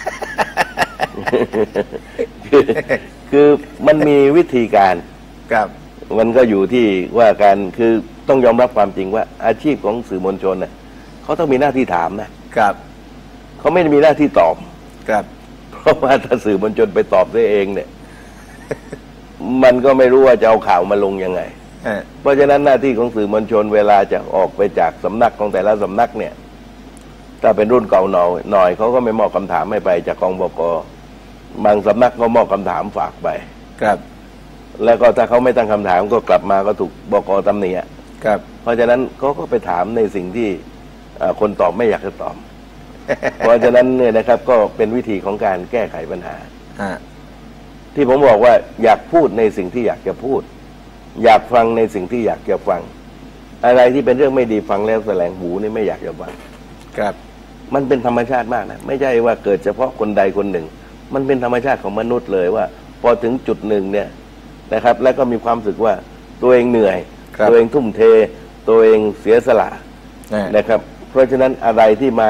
คือมันมีวิธีการครับมันก็อยู่ที่ว่าการคือต้องยอมรับความจริงว่าอาชีพของสื่อมวลชนเนี่ยเขาต้องมีหน้าที่ถามนะครับเขาไม่ได้มีหน้าที่ตอบครับเพราะว่าถ้าสื่อมวลชนไปตอบด้วยเองเนี่ย มันก็ไม่รู้ว่าจะเอาข่าวมาลงยังไงเพราะฉะนั้นหน้าที่ของสื่อมวลชนเวลาจะออกไปจากสำนักของแต่ละสำนักเนี่ยถ้าเป็นรุ่นเก่าหน่อยเขาก็ไม่มอบคำถามให้ไปจากกองบก.บางสำนักก็มอบคำถามฝากไปครับแล้วก็ถ้าเขาไม่ตั้งคำถามก็กลับมาก็ถูกบก.ตำหนิครับเพราะฉะนั้นเขาก็ไปถามในสิ่งที่คนตอบไม่อยากจะตอบ เพราะฉะนั้นเนี่ยนะครับก็เป็นวิธีของการแก้ไขปัญหาที่ผมบอกว่าอยากพูดในสิ่งที่อยากจะพูดอยากฟังในสิ่งที่อยากจะฟังอะไรที่เป็นเรื่องไม่ดีฟังแล้วแสลงหูนี่ไม่อยากจะฟังครับมันเป็นธรรมชาติมากนะไม่ใช่ว่าเกิดเฉพาะคนใดคนหนึ่งมันเป็นธรรมชาติของมนุษย์เลยว่าพอถึงจุดหนึ่งเนี่ยนะครับแล้วก็มีความรู้สึกว่าตัวเองเหนื่อยตัวเองทุ่มเทตัวเองเสียสละนะครับเพราะฉะนั้นอะไรที่มา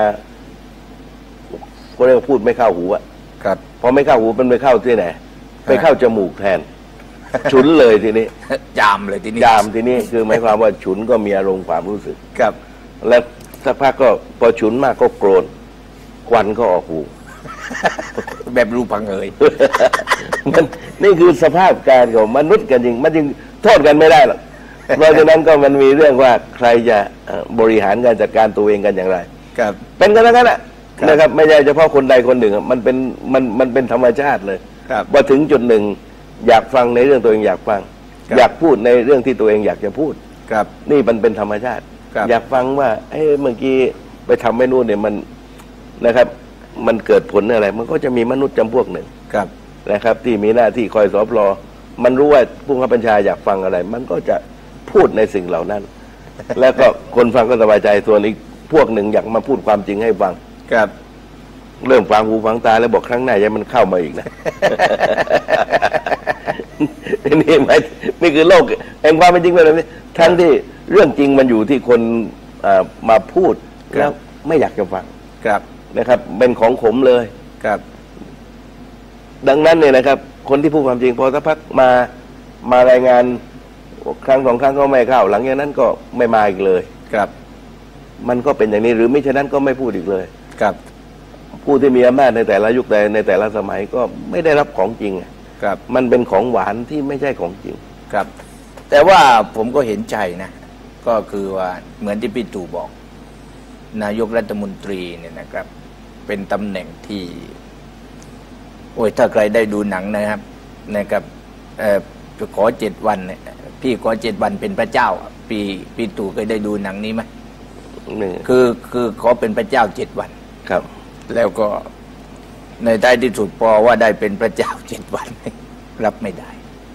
เขาเรียกว่าพูดไม่เข้าหูครับพอไม่เข้าหูมันไปเข้าที่ไหนไปเข้าจมูกแทนฉุนเลยทีนี้จามเลยทีนี้จามทีนี้คือหมายความว่าฉุนก็มีอารมณ์ความรู้สึกครับแล้วสักพักก็พอฉุนมากก็โกรธควันก็ออกหูแบบรูปังเอ๋ยมันนี่คือสภาพการของมนุษย์กันจริงมันจึงโทษกันไม่ได้หรอกเพราะฉะนั้นก็มันมีเรื่องว่าใครจะบริหารการจัดการตัวเองกันอย่างไรครับเป็นกันแล้วกันนะครับไม่ใช่เฉพาะคนใดคนหนึ่งมันเป็นธรรมชาติเลยพอถึงจุดหนึ่งอยากฟังในเรื่องตัวเองอยากฟังอยากพูดในเรื่องที่ตัวเองอยากจะพูดครับนี่มันเป็นธรรมชาติอยากฟังว่าเมื่อกี้ไปทำไม่นู่นเนี่ยมันนะครับมันเกิดผลอะไรมันก็จะมีมนุษย์จำพวกหนึ่งนะครับที่มีหน้าที่คอยสอบรอมันรู้ว่าผู้บังคับบัญชาอยากฟังอะไรมันก็จะพูดในสิ่งเหล่านั้น แล้วก็คนฟังก็สบายใจส่วนอีกพวกหนึ่งอยากมาพูดความจริงให้ฟังครับเริ่มฟังหูฟังตาแล้วบอกครั้งหน้าอย่ามันเข้ามาอีกนะ นี่คือโลกแห่งความเป็นจริงแบบนี้ทั้งที่เรื่องจริงมันอยู่ที่คนมาพูดแล้วไม่อยากจะฟังนะครับเป็นของขมเลยครับดังนั้นเนี่ยนะครับคนที่พูดความจริงพอสักพักมารายงานครั้งสองครั้งก็ไม่เข้าหลังจากนั้นก็ไม่มาอีกเลยครับมันก็เป็นอย่างนี้หรือไม่ฉะนั้นก็ไม่พูดอีกเลยครับผู้ที่มีอำนาจในแต่ละยุคในแต่ละสมัยก็ไม่ได้รับของจริงครับมันเป็นของหวานที่ไม่ใช่ของจริงครับแต่ว่าผมก็เห็นใจนะก็คือว่าเหมือนที่พี่ตู่บอกนายกรัฐมนตรีเนี่ยนะครับเป็นตำแหน่งที่โอ้ยถ้าใครได้ดูหนังนะครับขอ7 วันเนี่ยพี่ขอ7 วันเป็นพระเจ้าพี่ตู่เคยได้ดูหนังนี้ไหมคือขอเป็นพระเจ้า7 วันครับแล้วก็ในท้ายที่สุดพอว่าได้เป็นพระเจ้า7 วันรับไม่ได้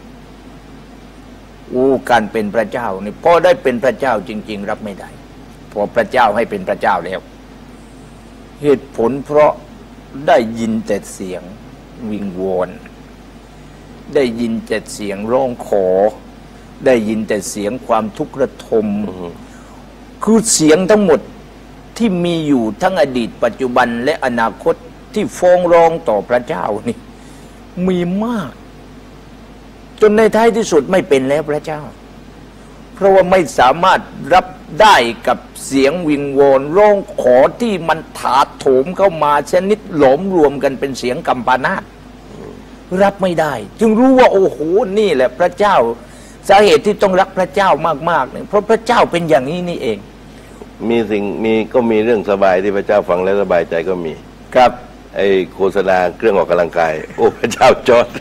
การเป็นพระเจ้านี่พอได้เป็นพระเจ้าจริงๆรับไม่ได้พอพระเจ้าให้เป็นพระเจ้าแล้วเหตุผลเพราะได้ยินแต่เสียงวิงวอนได้ยินแต่เสียงร้องขอได้ยินแต่เสียงความทุกข์ระทมคือเสียงทั้งหมดที่มีอยู่ทั้งอดีตปัจจุบันและอนาคตที่ฟ้องร้องต่อพระเจ้านี่มีมากจนในท้ายที่สุดไม่เป็นแล้วพระเจ้าเพราะว่าไม่สามารถรับได้กับเสียงวิงวอนร้องขอที่มันถาโถมเข้ามาชนิดหลอมรวมกันเป็นเสียงกัมปนาตรับไม่ได้จึงรู้ว่าโอ้โหนี่แหละพระเจ้าสาเหตุที่ต้องรักพระเจ้ามากๆเนี่ยเพราะพระเจ้าเป็นอย่างนี้นี่เองก็มีเรื่องสบายที่พระเจ้าฟังแล้วสบายใจก็มีครับไอ้โฆษณาเครื่องออกกำลังกายโอ้พระเจ้าจอด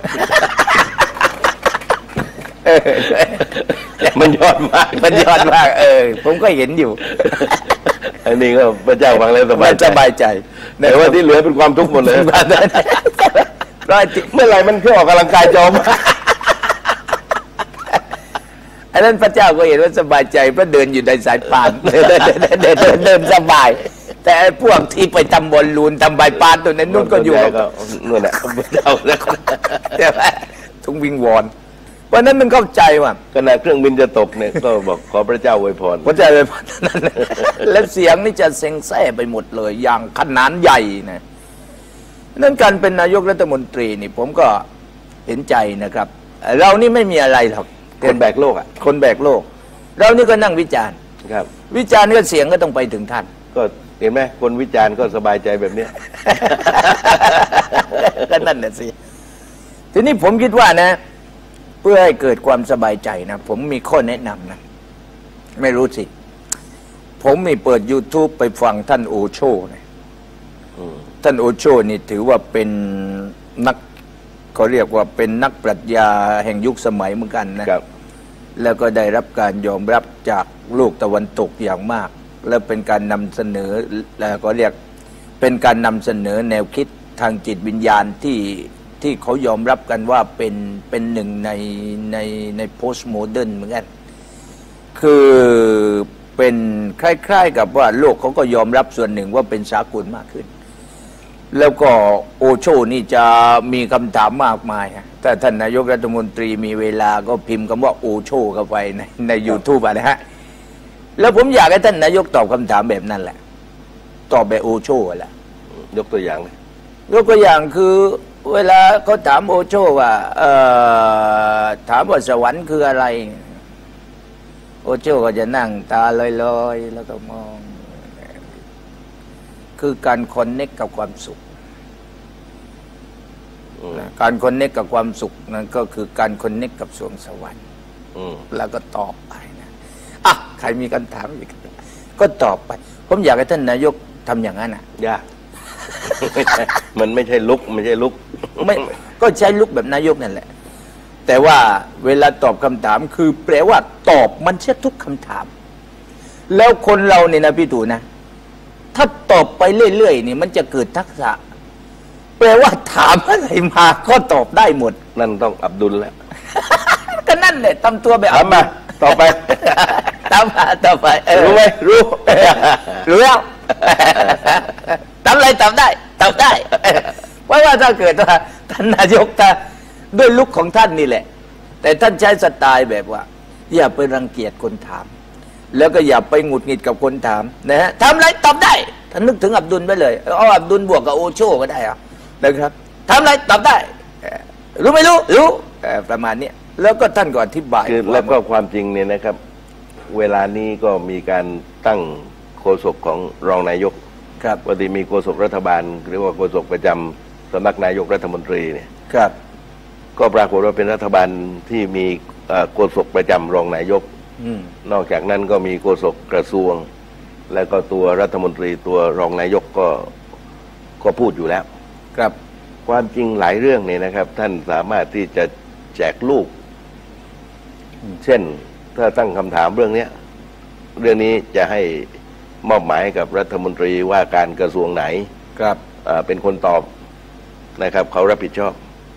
มันยอดมากผมก็เห็นอยู่อันนี้ก็พระเจ้าฟังแล้วสบายใจแต่ว่าที่เหลือเป็นความทุกข์หมดเลยเมื่อไหร่มันเครื่องออกกำลังกายจอมอันนั้นพระเจ้าก็เห็นว่าสบายใจเพราะเดินอยู่ในสายป่านเดินสบายแต่พวกที่ไปทำบอลลูนทำใบปานตัวนั้นนู่นก็อยู่นู่นแหละพระเจ้าแต่ว่าต้องวิงวอนเพวันนั้นมันเข้าใจว่าขณะเครื่องบินจะตกเนี่ยก็บอกขอพระเจ้าอวยพรพระเจ้าอวยพรนั้นและเสียงนี่จะเซ็งแซ่ไปหมดเลยอย่างขนาดใหญ่นะนั่นการเป็นนายกรัฐมนตรีนี่ผมก็เห็นใจนะครับเรานี่ไม่มีอะไรหรอกคนแบกโลกอ่ะคนแบกโลกเรานี่ก็นั่งวิจารณ์ครับวิจารณ์ก็เสียงก็ต้องไปถึงท่านก็เห็นไหมคนวิจารณ์ก็สบายใจแบบเนี้ยก็นั่นแหละสิทีนี้ผมคิดว่านะเพื่อให้เกิดความสบายใจนะผมมีข้อแนะนำนะไม่รู้สิผมมีเปิด YouTube ไปฟังท่านโอโชนะท่านโอโชนี่ถือว่าเป็นนักเขาเรียกว่าเป็นนักปรัชญาแห่งยุคสมัยเหมือนกันนะครับแล้วก็ได้รับการยอมรับจากโลกตะวันตกอย่างมากและเป็นการนำเสนอแล้วก็เรียกเป็นการนำเสนอแนวคิดทางจิตวิญญาณที่เขายอมรับกันว่าเป็นหนึ่งในโพสต์โมเดิร์นเหมือนกันคือเป็นคล้ายๆกับว่าโลกเขาก็ยอมรับส่วนหนึ่งว่าเป็นสากลมากขึ้นแล้วก็โอโชนี่จะมีคำถามมากมายถ้าท่านนายกรัฐมนตรีมีเวลาก็พิมพ์คำว่าโอโชเข้าไปใน YouTube นะฮะแล้วผมอยากให้ท่านนายกตอบคำถามแบบนั้นแหละตอบแบบโอโชแหละยกตัวอย่างเลยยกตัวอย่างคือเวลาเขาถามโอโชว่าถามว่าสวรรค์คืออะไรโอโชก็จะนั่งตาลอยๆแล้วก็มองคือการคอนเนคกับความสุขการคอนเนคกับความสุขนั้นก็คือการคอนเนคกับสวงสวรรค์แล้วก็ตอบไปนะใครมีคำถามอีกก็ตอบไปผมอยากให้ท่านนายกทำอย่างนั้นยากมันไม่ใช่ลุกไม่ใช่ลุกไม่ก็ใช้ลุกแบบนายกนั่นแหละแต่ว่าเวลาตอบคำถามคือแปลว่าตอบมันเชื่อทุกคำถามแล้วคนเราเนี่ยนะพี่ตู่นะถ้าตอบไปเรื่อยๆนี่มันจะเกิดทักษะแปลว่าถามอะไรมาก็ตอบได้หมดนั่นต้องอับดุลแล้วก็นั่นแหละทำตัวแบบถามมาต่อไปถามมาต่อไปรู้ไหมรู้แล้วทำอะไรตอบได้เพราะว่าถ้าเกิดว่าท่านนายกถ้าด้วยลุคของท่านนี่แหละแต่ท่านใช้สไตล์แบบว่าอย่าไปรังเกียจคนถามแล้วก็อย่าไปหงุดหงิดกับคนถามนะฮะทำอะไรตอบได้ท่านนึกถึงอับดุลไปเลยเอาอับดุลบวกกับโอโชก็ได้นะครับทำอะไรตอบได้รู้ไม่รู้ประมาณนี้แล้วก็ท่านก็อธิบายแล้วก็ความจริงเนี่ยนะครับเวลานี้ก็มีการตั้งโฆษกของรองนายกครับปกติมีโฆษกรัฐบาลหรือว่าโฆษกประจำสำนักนายกรัฐมนตรีเนี่ยครับก็ปรากฏว่าเป็นรัฐบาลที่มีโฆษกประจำรองนายกนอกจากนั้นก็มีโฆษกกระทรวงและก็ตัวรัฐมนตรีตัวรองนายกก็พูดอยู่แล้วครับความจริงหลายเรื่องเนี่ยนะครับท่านสามารถที่จะแจกลูกเช่นถ้าตั้งคำถามเรื่องนี้จะให้มอบหมายกับรัฐมนตรีว่าการกระทรวงไหนครับเป็นคนตอบนะครับเขารับผิดชอบ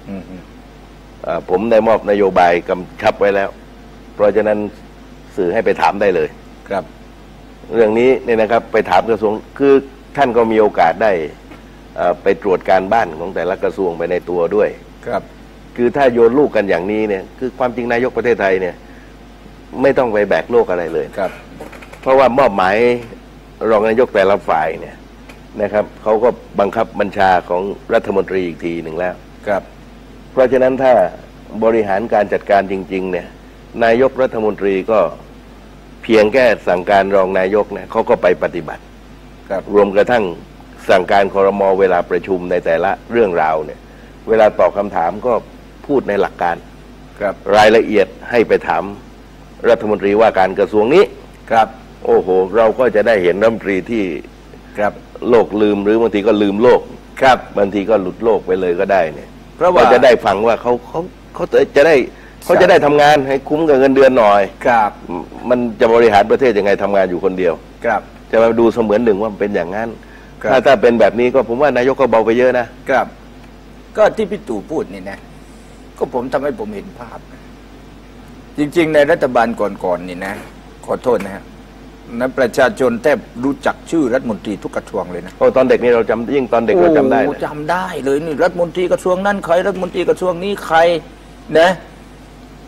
ผมได้มอบนโยบายกำชับไว้แล้วเพราะฉะนั้นสื่อให้ไปถามได้เลยครับเรื่องนี้เนี่ยนะครับไปถามกระทรวงคือท่านก็มีโอกาสได้ไปตรวจการบ้านของแต่ละกระทรวงไปในตัวด้วยครับคือถ้าโยนลูกกันอย่างนี้เนี่ยคือความจริงนายกประเทศไทยเนี่ยไม่ต้องไปแบกโลกอะไรเลยครับเพราะว่ามอบหมายรองนายกแต่ละฝ่ายเนี่ยนะครับเขาก็บังคับบัญชาของรัฐมนตรีอีกทีหนึ่งแล้วครับเพราะฉะนั้นถ้าบริหารการจัดการจริงๆเนี่ยนายกรัฐมนตรีก็เพียงแค่สั่งการรองนายกเนี่ยเขาก็ไปปฏิบัติครับรวมกระทั่งสั่งการครม.เวลาประชุมในแต่ละเรื่องราวเนี่ยเวลาตอบคำถามก็พูดในหลักการครับรายละเอียดให้ไปถามรัฐมนตรีว่าการกระทรวงนี้ครับโอ้โหเราก็จะได้เห็นรัฐมนตรีที่ครับโลกลืมหรือบางทีก็ลืมโลกครับบางทีก็หลุดโลกไปเลยก็ได้เนี่ยเพราะว่าจะได้ฟังว่าเขาจะได้ทำงานให้คุ้มกับเงินเดือนหน่อยครับมันจะบริหารประเทศยังไงทำงานอยู่คนเดียวครับจะมาดูเสมือนหนึ่งว่ามันเป็นอย่างนั้นถ้าเป็นแบบนี้ก็ผมว่านายกก็เบาไปเยอะนะครับก็ที่พี่ตู่พูดนี่นะก็ผมทำให้ผมเห็นภาพจริงๆในรัฐบาลก่อนๆนี่นะขอโทษนะฮะนั้นประชาชนแทบรู้จักชื่อรัฐมนตรีทุกกระทรวงเลยนะตอนเด็กนี่เราจำยิ่งตอนเด็กเราจำได้จำได้เลยนี่รัฐมนตรีกระทรวงนั้นใครรัฐมนตรีกระทรวงนี้ใครนะ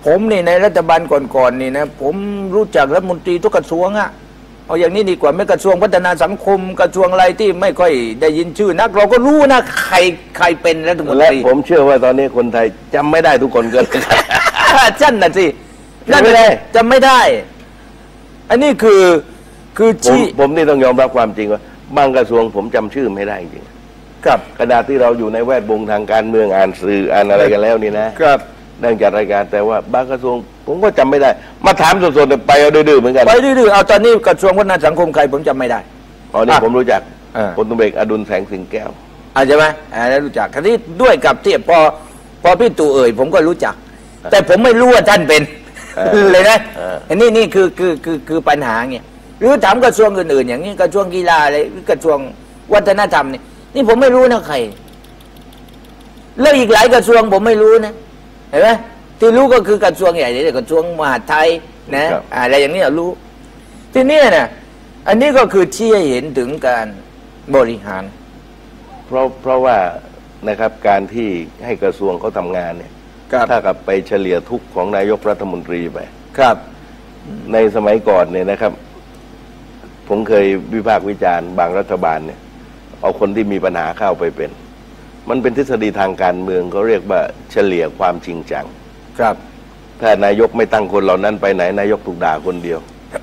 ผมนี่ในรัฐบาลก่อนๆนี่นะผมรู้จักรัฐมนตรีทุกกระทรวงอะเอาอย่างนี้ดีกว่าไม่กระทรวงพัฒนาสังคมกระทรวงอะไรที่ไม่ค่อยได้ยินชื่อนักเราก็รู้นะใครเป็นรัฐมนตรีและผมเชื่อว่าตอนนี้คนไทยจำไม่ได้ทุกคนเกินชั้นน่ะสิจำไม่ได้จำไม่ได้อันนี้คือผมนี่ต้องยอมรับความจริงว่าบางกระทรวงผมจำชื่อไม่ได้จริงครับขณะที่เราอยู่ในแวดวงทางการเมืองอ่านสื่ออ่านอะไรกันแล้วนี่นะครับดังจัดรายการแต่ว่าบางกระทรวงผมก็จำไม่ได้มาถามสดๆไปเอาดื้อๆเหมือนกันไปดื้อๆเอาตอนนี้กระทรวงวัฒนธรรมสังคมใครผมจำไม่ได้อ๋อนี่ผมรู้จักพลตำรวจเอกอดุลแสงสิงแก้วใช่ไหมแล้วรู้จักคราวนี้ด้วยกับที่พอพี่ตู่เอ่ยผมก็รู้จักแต่ผมไม่รู้ว่าท่านเป็นเลยนะอันนี้นี่คือปัญหาไงหรือถามกระทรวงอื่นๆอย่างนี้กระทรวงกีฬาอะไรกระทรวงวัฒนธรรมนี่ผมไม่รู้นะใครแล้วอีกหลายกระทรวงผมไม่รู้นะเห็นไหมที่รู้ก็คือกระทรวงใหญ่เลยกระทรวงมหาดไทยนะอะไรอย่างนี้รู้ทีนี้เนี่ยอันนี้ก็คือชี้ให้เห็นถึงการบริหารเพราะว่านะครับการที่ให้กระทรวงเขาทำงานเนี่ยถ้ากับไปเฉลี่ยทุกของนายกรัฐมนตรีไปครับในสมัยก่อนเนี่ยนะครับผมเคยวิพากษ์วิจารณ์บางรัฐบาลเนี่ยเอาคนที่มีปัญหาเข้าไปเป็นมันเป็นทฤษฎีทางการเมืองเขาเรียกว่าเฉลี่ยความจริงจังครับถ้านายกไม่ตั้งคนเหล่านั้นไปไหนนายกถูกด่าคนเดียว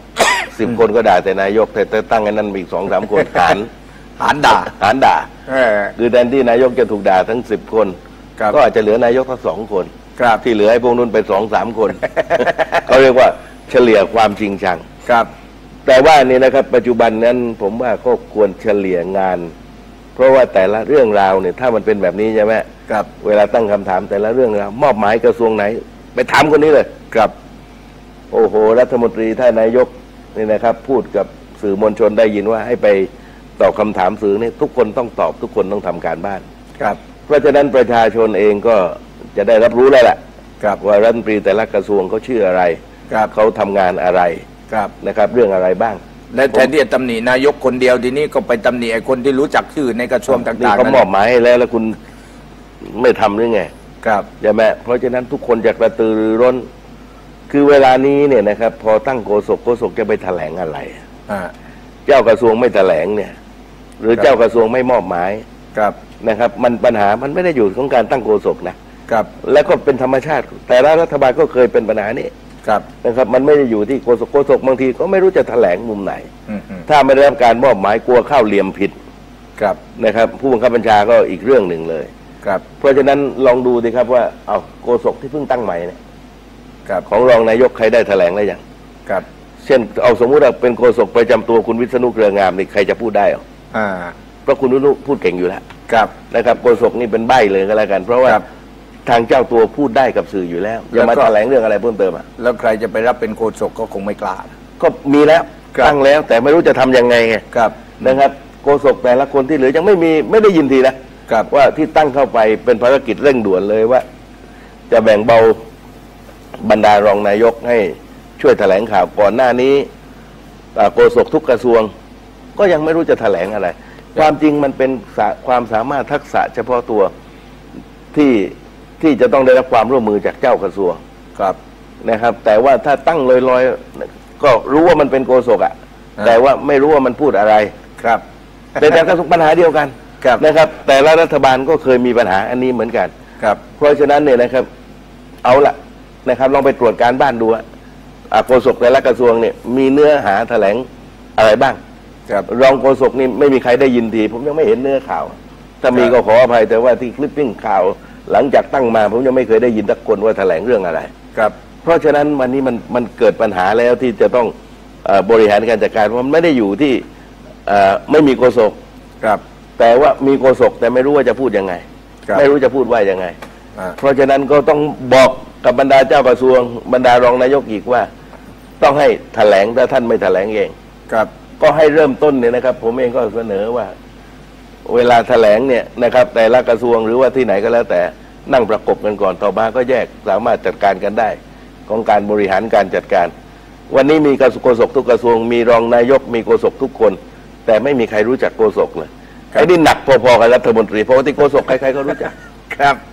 10 คนก็ด่าแต่นายกแต่ตั้งไอ้นั่นอีก2-3 คนหารด่าคือแทนที่นายกจะถูกด่าทั้ง10 คนก็อาจจะเหลือนายกทั้ง2 คนที่เหลือให้พวกนู้นไป2-3 คนเขาเรียกว่าเฉลี่ยความจริงจังครับแต่ว่านี่นะครับปัจจุบันนั้นผมว่าก็ควรเฉลี่ยงานเพราะว่าแต่ละเรื่องราวเนี่ยถ้ามันเป็นแบบนี้ใช่ไหมครับเวลาตั้งคำถามแต่ละเรื่องราวมอบหมายกระทรวงไหนไปถามคนนี้เลยครับโอ้โหรัฐมนตรีท่านนายกนี่นะครับพูดกับสื่อมวลชนได้ยินว่าให้ไปตอบคำถามสื่อนี่ทุกคนต้องตอบทุกคนต้องทำการบ้านครับเพราะฉะนั้นประชาชนเองก็จะได้รับรู้แล้วแหละครับว่ารัฐมนตรีแต่ละกระทรวงเขาชื่ออะไรเขาทำงานอะไรนะครับเรื่องอะไรบ้างและแทนที่จะตำหนินายกคนเดียวทีนี้ก็ไปตำหนิไอ้คนที่รู้จักชื่อในกระทรวงต่างๆเขามอบหมายให้แล้วคุณไม่ทำหรือไงครับใช่ไหมเพราะฉะนั้นทุกคนจะกระตือรือร้นคือเวลานี้เนี่ยนะครับพอตั้งโฆษกจะไปแถลงอะไรเจ้ากระทรวงไม่แถลงเนี่ยหรือเจ้ากระทรวงไม่มอบหมายนะครับมันปัญหามันไม่ได้อยู่ของการตั้งโฆษกนะครับแล้วก็เป็นธรรมชาติแต่ละรัฐบาลก็เคยเป็นปัญหานี้นะครับมันไม่ได้อยู่ที่โฆษกบางทีก็ไม่รู้จะแถลงมุมไหนถ้าไม่ได้รับการมอบหมายกลัวเข้าเหลี่ยมผิดนะครับผู้บังคับบัญชาก็อีกเรื่องหนึ่งเลยเพราะฉะนั้นลองดูดิครับว่าเอาโฆษกที่เพิ่งตั้งใหม่เนี่ยของรองนายกใครได้แถลงแล้วยังเช่นเอาสมมุติว่าเป็นโฆษกประจำตัวคุณวิษณุเครืองามนี่ใครจะพูดได้หรอเพราะคุณวิษณุพูดเก่งอยู่แล้วนะครับโฆษกนี่เป็นใบ้เลยก็แล้วกันเพราะว่าทางเจ้าตัวพูดได้กับสื่ออยู่แล้วจะมาแถลงเรื่องอะไรเพิ่มเติมแล้วใครจะไปรับเป็นโฆษกก็คงไม่กล้าก็มีแล้วตั้งแล้วแต่ไม่รู้จะทํำยังไงไงนะครับโฆษกแต่ละคนที่เหลือยังไม่ได้ยินทีนะว่าที่ตั้งเข้าไปเป็นภารกิจเร่งด่วนเลยว่าจะแบ่งเบาบรรดารองนายกให้ช่วยแถลงข่าวก่อนหน้านี้โฆษกทุกกระทรวงก็ยังไม่รู้จะแถลงอะไรความจริงมันเป็นความสามารถทักษะเฉพาะตัวที่จะต้องได้รับความร่วมมือจากเจ้ากระทรวงนะครับแต่ว่าถ้าตั้งลอยๆก็รู้ว่ามันเป็นโฆษกแต่ว่าไม่รู้ว่ามันพูดอะไรแต่กระทรวงปัญหาเดียวกันนะครับแต่ละรัฐบาลก็เคยมีปัญหาอันนี้เหมือนกันเพราะฉะนั้นเนี่ยนะครับเอาละนะครับลองไปตรวจการบ้านดูโฆษกแต่ละกระทรวงเนี่ยมีเนื้อหาแถลงอะไรบ้างรองโฆษกนี่ไม่มีใครได้ยินทีผมยังไม่เห็นเนื้อข่าวถ้ามีก็ขออภัยแต่ว่าที่คลิปปิ้งข่าวหลังจากตั้งมาผมยังไม่เคยได้ยินสักคนว่าแถลงเรื่องอะไรเพราะฉะนั้นวันนี้มันเกิดปัญหาแล้วที่จะต้องบริหารการจัดการมันไม่ได้อยู่ที่ไม่มีโฆษกแต่ว่ามีโฆษกแต่ไม่รู้ว่าจะพูดยังไงไม่รู้จะพูดว่ายังไงเพราะฉะนั้นก็ต้องบอกกับบรรดาเจ้ากระทรวงบรรดารองนายกอีกว่าต้องให้แถลงถ้าท่านไม่แถลงเองก็ให้เริ่มต้นเนี่ยนะครับผมเองก็เสนอว่าเวลาแถลงเนี่ยนะครับแต่ละกระทรวงหรือว่าที่ไหนก็แล้วแต่นั่งประกบกันก่อนต่อมาก็แยกสามารถจัดการกันได้ของการบริหารการจัดการวันนี้มีโฆษกทุกกระทรวงมีรองนายกมีโฆษกทุกคนแต่ไม่มีใครรู้จักโฆษกเลยไอ้นี่หนักพอๆกับรัฐมนตรีเพราะว่าที่โฆษกใครๆก็รู้จัก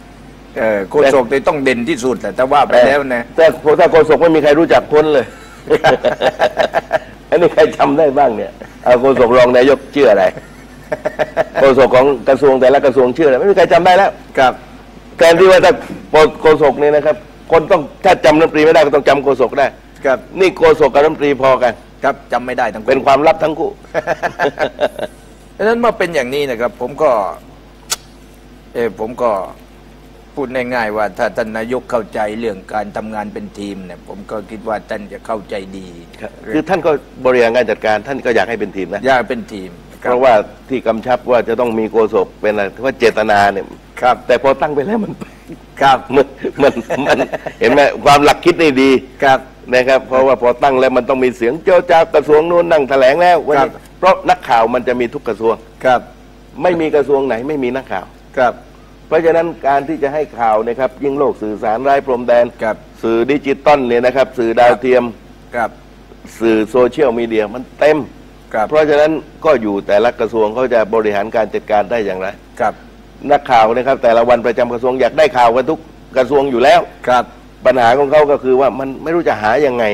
โฆษกต้องเด่นที่สุดแต่ว่าไปแล้วนะแต่ถ้าโฆษกไม่มีใครรู้จักพ้นเลย อันนี้ใครจำได้บ้างเนี่ยโฆษกรองนายกชื่ออะไรโฆษกของกระทรวงแต่ละกระทรวงชื่ออะไรไม่มีใครจำได้แล้วครับแทนที่ว่าถ้าโฆษกนี่นะครับคนต้องถ้าจำรัฐมนตรีไม่ได้ก็ต้องจำโฆษกได้ครับนี่โฆษกกับรัฐมนตรีพอกันครับจำไม่ได้ทั้งคู่เป็นความลับทั้งคู่ดังนั้นเมื่อเป็นอย่างนี้นะครับผมก็พูดง่ายๆว่าถ้าท่านนายกเข้าใจเรื่องการทำงานเป็นทีมเนี่ยผมก็คิดว่าท่านจะเข้าใจดีคือท่านก็บริหารงานจัดการท่านก็อยากให้เป็นทีมนะอยากเป็นทีมเพราะว่าที่กำชับว่าจะต้องมีโฆษกเป็นอะไรว่าเจตนาเนี่ยครับแต่พอตั้งไปแล้วมันครับมันเห็นไหมความหลักคิดนี่ดีครับนะครับเพราะว่าพอตั้งแล้วมันต้องมีเสียงเจ้าจากกระทรวงนู้นนั่งแถลงแล้ววันนี้เพราะนักข่าวมันจะมีทุกกระทรวงครับไม่มีกระทรวงไหนไม่มีนักข่าวครับเพราะฉะนั้นการที่จะให้ข่าวนะครับยิ่งโลกสื่อสารไร้พรมแดนสื่อดิจิตอลเนี่ยนะครับสื่อดาวเทียมสื่อโซเชียลมีเดียมันเต็มเพราะฉะนั้นก็อยู่แต่ละกระทรวงเขาจะบริหารการจัดการได้อย่างไรนักข่าวนะครับแต่ละวันประจำกระทรวงอยากได้ข่าวกันทุกกระทรวงอยู่แล้วปัญหาของเขาก็คือว่ามันไม่รู้จะหายังไง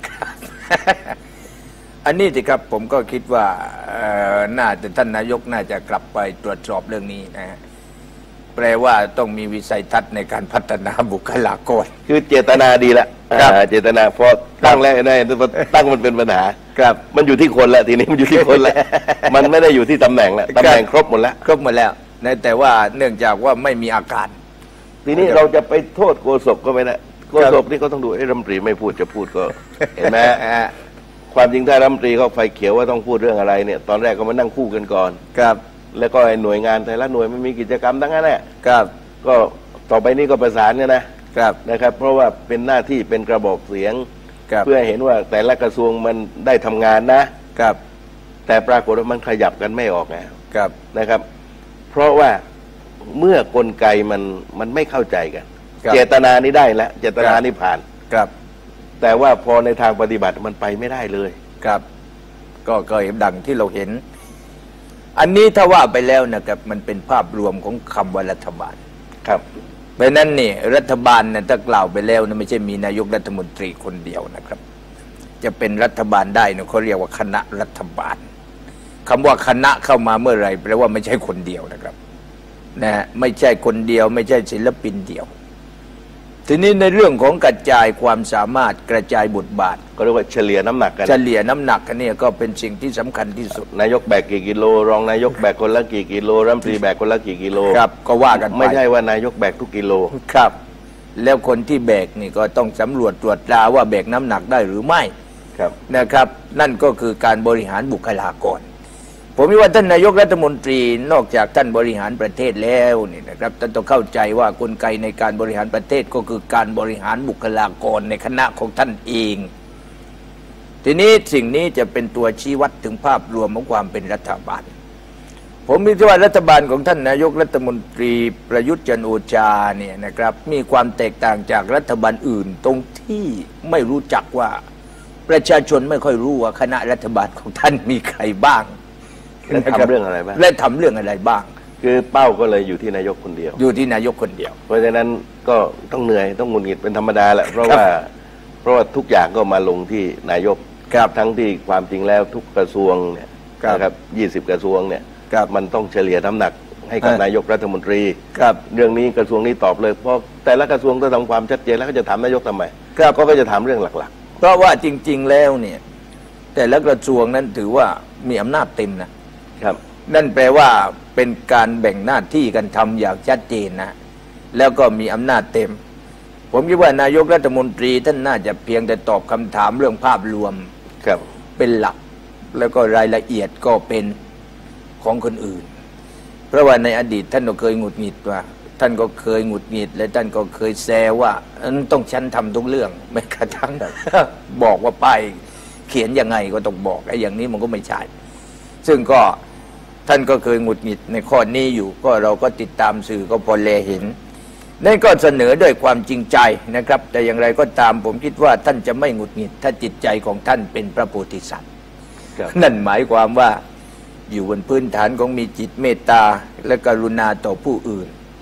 อันนี้สิครับผมก็คิดว่าน่าจะท่านนายกน่าจะกลับไปตรวจสอบเรื่องนี้นะฮะแปลว่าต้องมีวิสัยทัศน์ในการพัฒนาบุคลากรคือเจตนาดีละเจตนาพอตั้งแล้วได้ตั้งมันเป็นปัญหามันอยู่ที่คนละทีนี้มันอยู่ที่คนละมันไม่ได้อยู่ที่ตำแหน่งละตำแหน่งครบหมดแล้วแต่ว่าเนื่องจากว่าไม่มีอาการทีนี้เราจะไปโทษโฆษกก็ไม่ได้โฆษกนี่เขาต้องดูรัฐมนตรีไม่พูดจะพูดก็เห็นไหมความจริงถ้ารัฐมนตรีเขาไฟเขียวว่าต้องพูดเรื่องอะไรเนี่ยตอนแรกก็มานั่งคู่กันก่อนแล้วก็หน่วยงานแต่ละหน่วยมันมีกิจกรรมทั้งนั้นแหละก็ต่อไปนี้ก็ประสานกันนะครับเพราะว่าเป็นหน้าที่เป็นกระบอกเสียงเพื่อเห็นว่าแต่ละกระทรวงมันได้ทำงานนะครับแต่ปรากฏว่ามันขยับกันไม่ออกนะครับเพราะว่าเมื่อกลไกมันไม่เข้าใจกันเจตนานี้ได้แล้วเจตนานี้ผ่านแต่ว่าพอในทางปฏิบัติมันไปไม่ได้เลยก็เห็นดังที่เราเห็นอันนี้ถ้าว่าไปแล้วนะครับมันเป็นภาพรวมของคำว่ารัฐบาลเพราะนั้นนี่รัฐบาลเนี่ยถ้ากล่าวไปแล้วนะไม่ใช่มีนายกรัฐมนตรีคนเดียวนะครับจะเป็นรัฐบาลได้เนี่ยเขาเรียกว่าคณะรัฐบาลคำว่าคณะเข้ามาเมื่อไหร่แปลว่าไม่ใช่คนเดียวนะครับนะไม่ใช่คนเดียวไม่ใช่ศิลปินเดียวทีนี้ในเรื่องของกระจายความสามารถกระจายบทบาทก็เรียกว่าเฉลี่ยน้ำหนักกันเฉลี่ยน้ำหนักกันเนี่ยก็เป็นสิ่งที่สำคัญที่สุดนายกแบกกี่กิโลรองนายกแบกคนละกี่กิโลรัฐมนตรีแบกคนละกี่กิโลก็ว่ากันไปไม่ใช่ว่านายกแบกทุกกิโลแล้วคนที่แบกนี่ก็ต้องสำรวจตรวจตราว่าแบกน้ำหนักได้หรือไม่นะครับนั่นก็คือการบริหารบุคลากรผมว่าท่านนายกรัฐมนตรีนอกจากท่านบริหารประเทศแล้วนี่นะครับท่านต้องเข้าใจว่ากลไกในการบริหารประเทศก็คือการบริหารบุคลากรในคณะของท่านเองทีนี้สิ่งนี้จะเป็นตัวชี้วัดถึงภาพรวมของความเป็นรัฐบาลผมคิดว่ารัฐบาลของท่านนายกรัฐมนตรีประยุทธ์จันทร์โอชาเนี่ยนะครับมีความแตกต่างจากรัฐบาลอื่นตรงที่ไม่รู้จักว่าประชาชนไม่ค่อยรู้ว่าคณะรัฐบาลของท่านมีใครบ้างและทำเรื่องอะไรบ้างคือเป้าก็เลยอยู่ที่นายกคนเดียวเพราะฉะนั้นก็ต้องเหนื่อยต้องหงุดหงิดเป็นธรรมดาแหละเพราะว่าทุกอย่างก็มาลงที่นายกทั้งที่ความจริงแล้วทุกกระทรวงเนี่ยนะครับ20 กระทรวงเนี่ยมันต้องเฉลี่ยน้ำหนักให้กับนายกรัฐมนตรีเรื่องนี้กระทรวงนี้ตอบเลยเพราะแต่ละกระทรวงต้องทำความชัดเจนแล้วก็จะถามนายกทำไมก็จะถามเรื่องหลักๆเพราะว่าจริงๆแล้วเนี่ยแต่ละกระทรวงนั้นถือว่ามีอำนาจเต็มนะนั่นแปลว่าเป็นการแบ่งหน้าที่กันทำอย่างชัดเจนนะแล้วก็มีอำนาจเต็มผมคิดว่านายกรัฐมนตรีท่านน่าจะเพียงแต่ตอบคำถามเรื่องภาพรวมเป็นหลักแล้วก็รายละเอียดก็เป็นของคนอื่นเพราะว่าในอดีตท่านก็เคยหงุดหงิดว่าท่านก็เคยหงุดหงิดและท่านก็เคยแซวว่าต้องฉันทำทุกเรื่องไม่กระทั่งบอกว่าไปเขียนยังไงก็ต้องบอกไอ้อย่างนี้มันก็ไม่ใช่ซึ่งก็ท่านก็เคยหงุดหงิดในข้อนี้อยู่ก็เราก็ติดตามสื่อก็พอแลเห็นนั่นก็เสนอด้วยความจริงใจนะครับแต่อย่างไรก็ตามผมคิดว่าท่านจะไม่หงุดหงิดถ้าจิตใจของท่านเป็นพระโพธิสัตว์นั่นหมายความว่าอยู่บนพื้นฐานของมีจิตเมตตาและกรุณาต่อผู้อื่น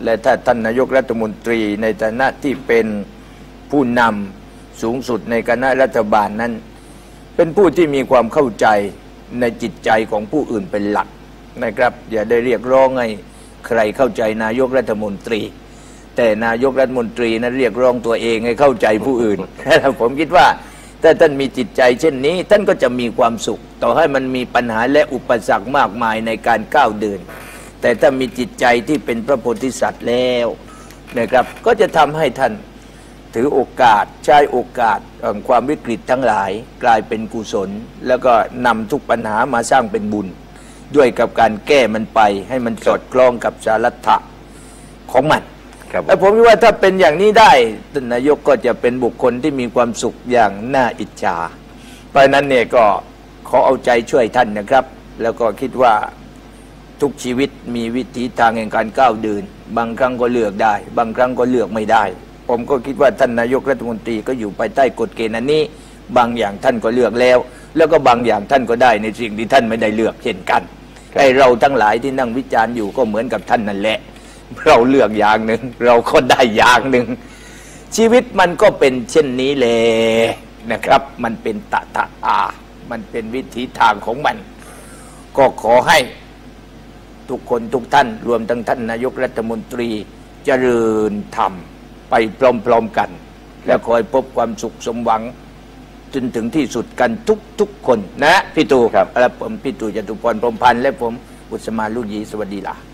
และถ้าท่านนายกรัฐมนตรีในฐานะที่เป็นผู้นำสูงสุดในคณะรัฐบาลนั้น เป็นผู้ที่มีความเข้าใจในจิตใจของผู้อื่นเป็นหลักนะครับอย่าได้เรียกร้องให้ใครเข้าใจนายกรัฐมนตรีแต่นายกรัฐมนตรีนั้นเรียกร้องตัวเองให้เข้าใจผู้อื่น ผมคิดว่าถ้าท่านมีจิตใจเช่นนี้ท่านก็จะมีความสุขต่อให้มันมีปัญหาและอุปสรรคมากมายในการก้าวเดินแต่ถ้ามีจิตใจที่เป็นพระโพธิสัตว์แล้วนะครับก็จะทำให้ท่านถือโอกาสใช้โอกาสความวิกฤตทั้งหลายกลายเป็นกุศลแล้วก็นำทุกปัญหามาสร้างเป็นบุญด้วยกับการแก้มันไปให้มันสอดคล้องกับสารัตถะของมันแต่ผมคิดว่าถ้าเป็นอย่างนี้ได้ท่านนายกก็จะเป็นบุคคลที่มีความสุขอย่างน่าอิจฉาเพราะนั้นเนี่ยก็ขอเอาใจช่วยท่านนะครับแล้วก็คิดว่าทุกชีวิตมีวิถีทางแห่งการก้าวเดินบางครั้งก็เลือกได้บางครั้งก็เลือกไม่ได้ผมก็คิดว่าท่านนายกรัฐมนตรีก็อยู่ภายใต้กฎเกณฑ์อันนี้บางอย่างท่านก็เลือกแล้วก็บางอย่างท่านก็ได้ในสิ่งที่ท่านไม่ได้เลือกเช่นกันไอ้เราทั้งหลายที่นั่งวิจารณ์อยู่ก็เหมือนกับท่านนั่นแหละเราเลือกอย่างหนึ่งเราก็ได้อย่างหนึ่งชีวิตมันก็เป็นเช่นนี้แหละนะครับมันเป็นตถามันเป็นวิถีทางของมันก็ขอให้ทุกคนทุกท่านรวมทั้งท่านนายกรัฐมนตรีเจริญธรรมไปพร้อมๆกันและคอยพบความสุขสมหวังจนถึงที่สุดกันทุกคนนะพี่ตู่ครับและผมพี่ตู่จตุพรพรหมพันธ์และผมบุษมาลูกหยีสวัสดีล่ะ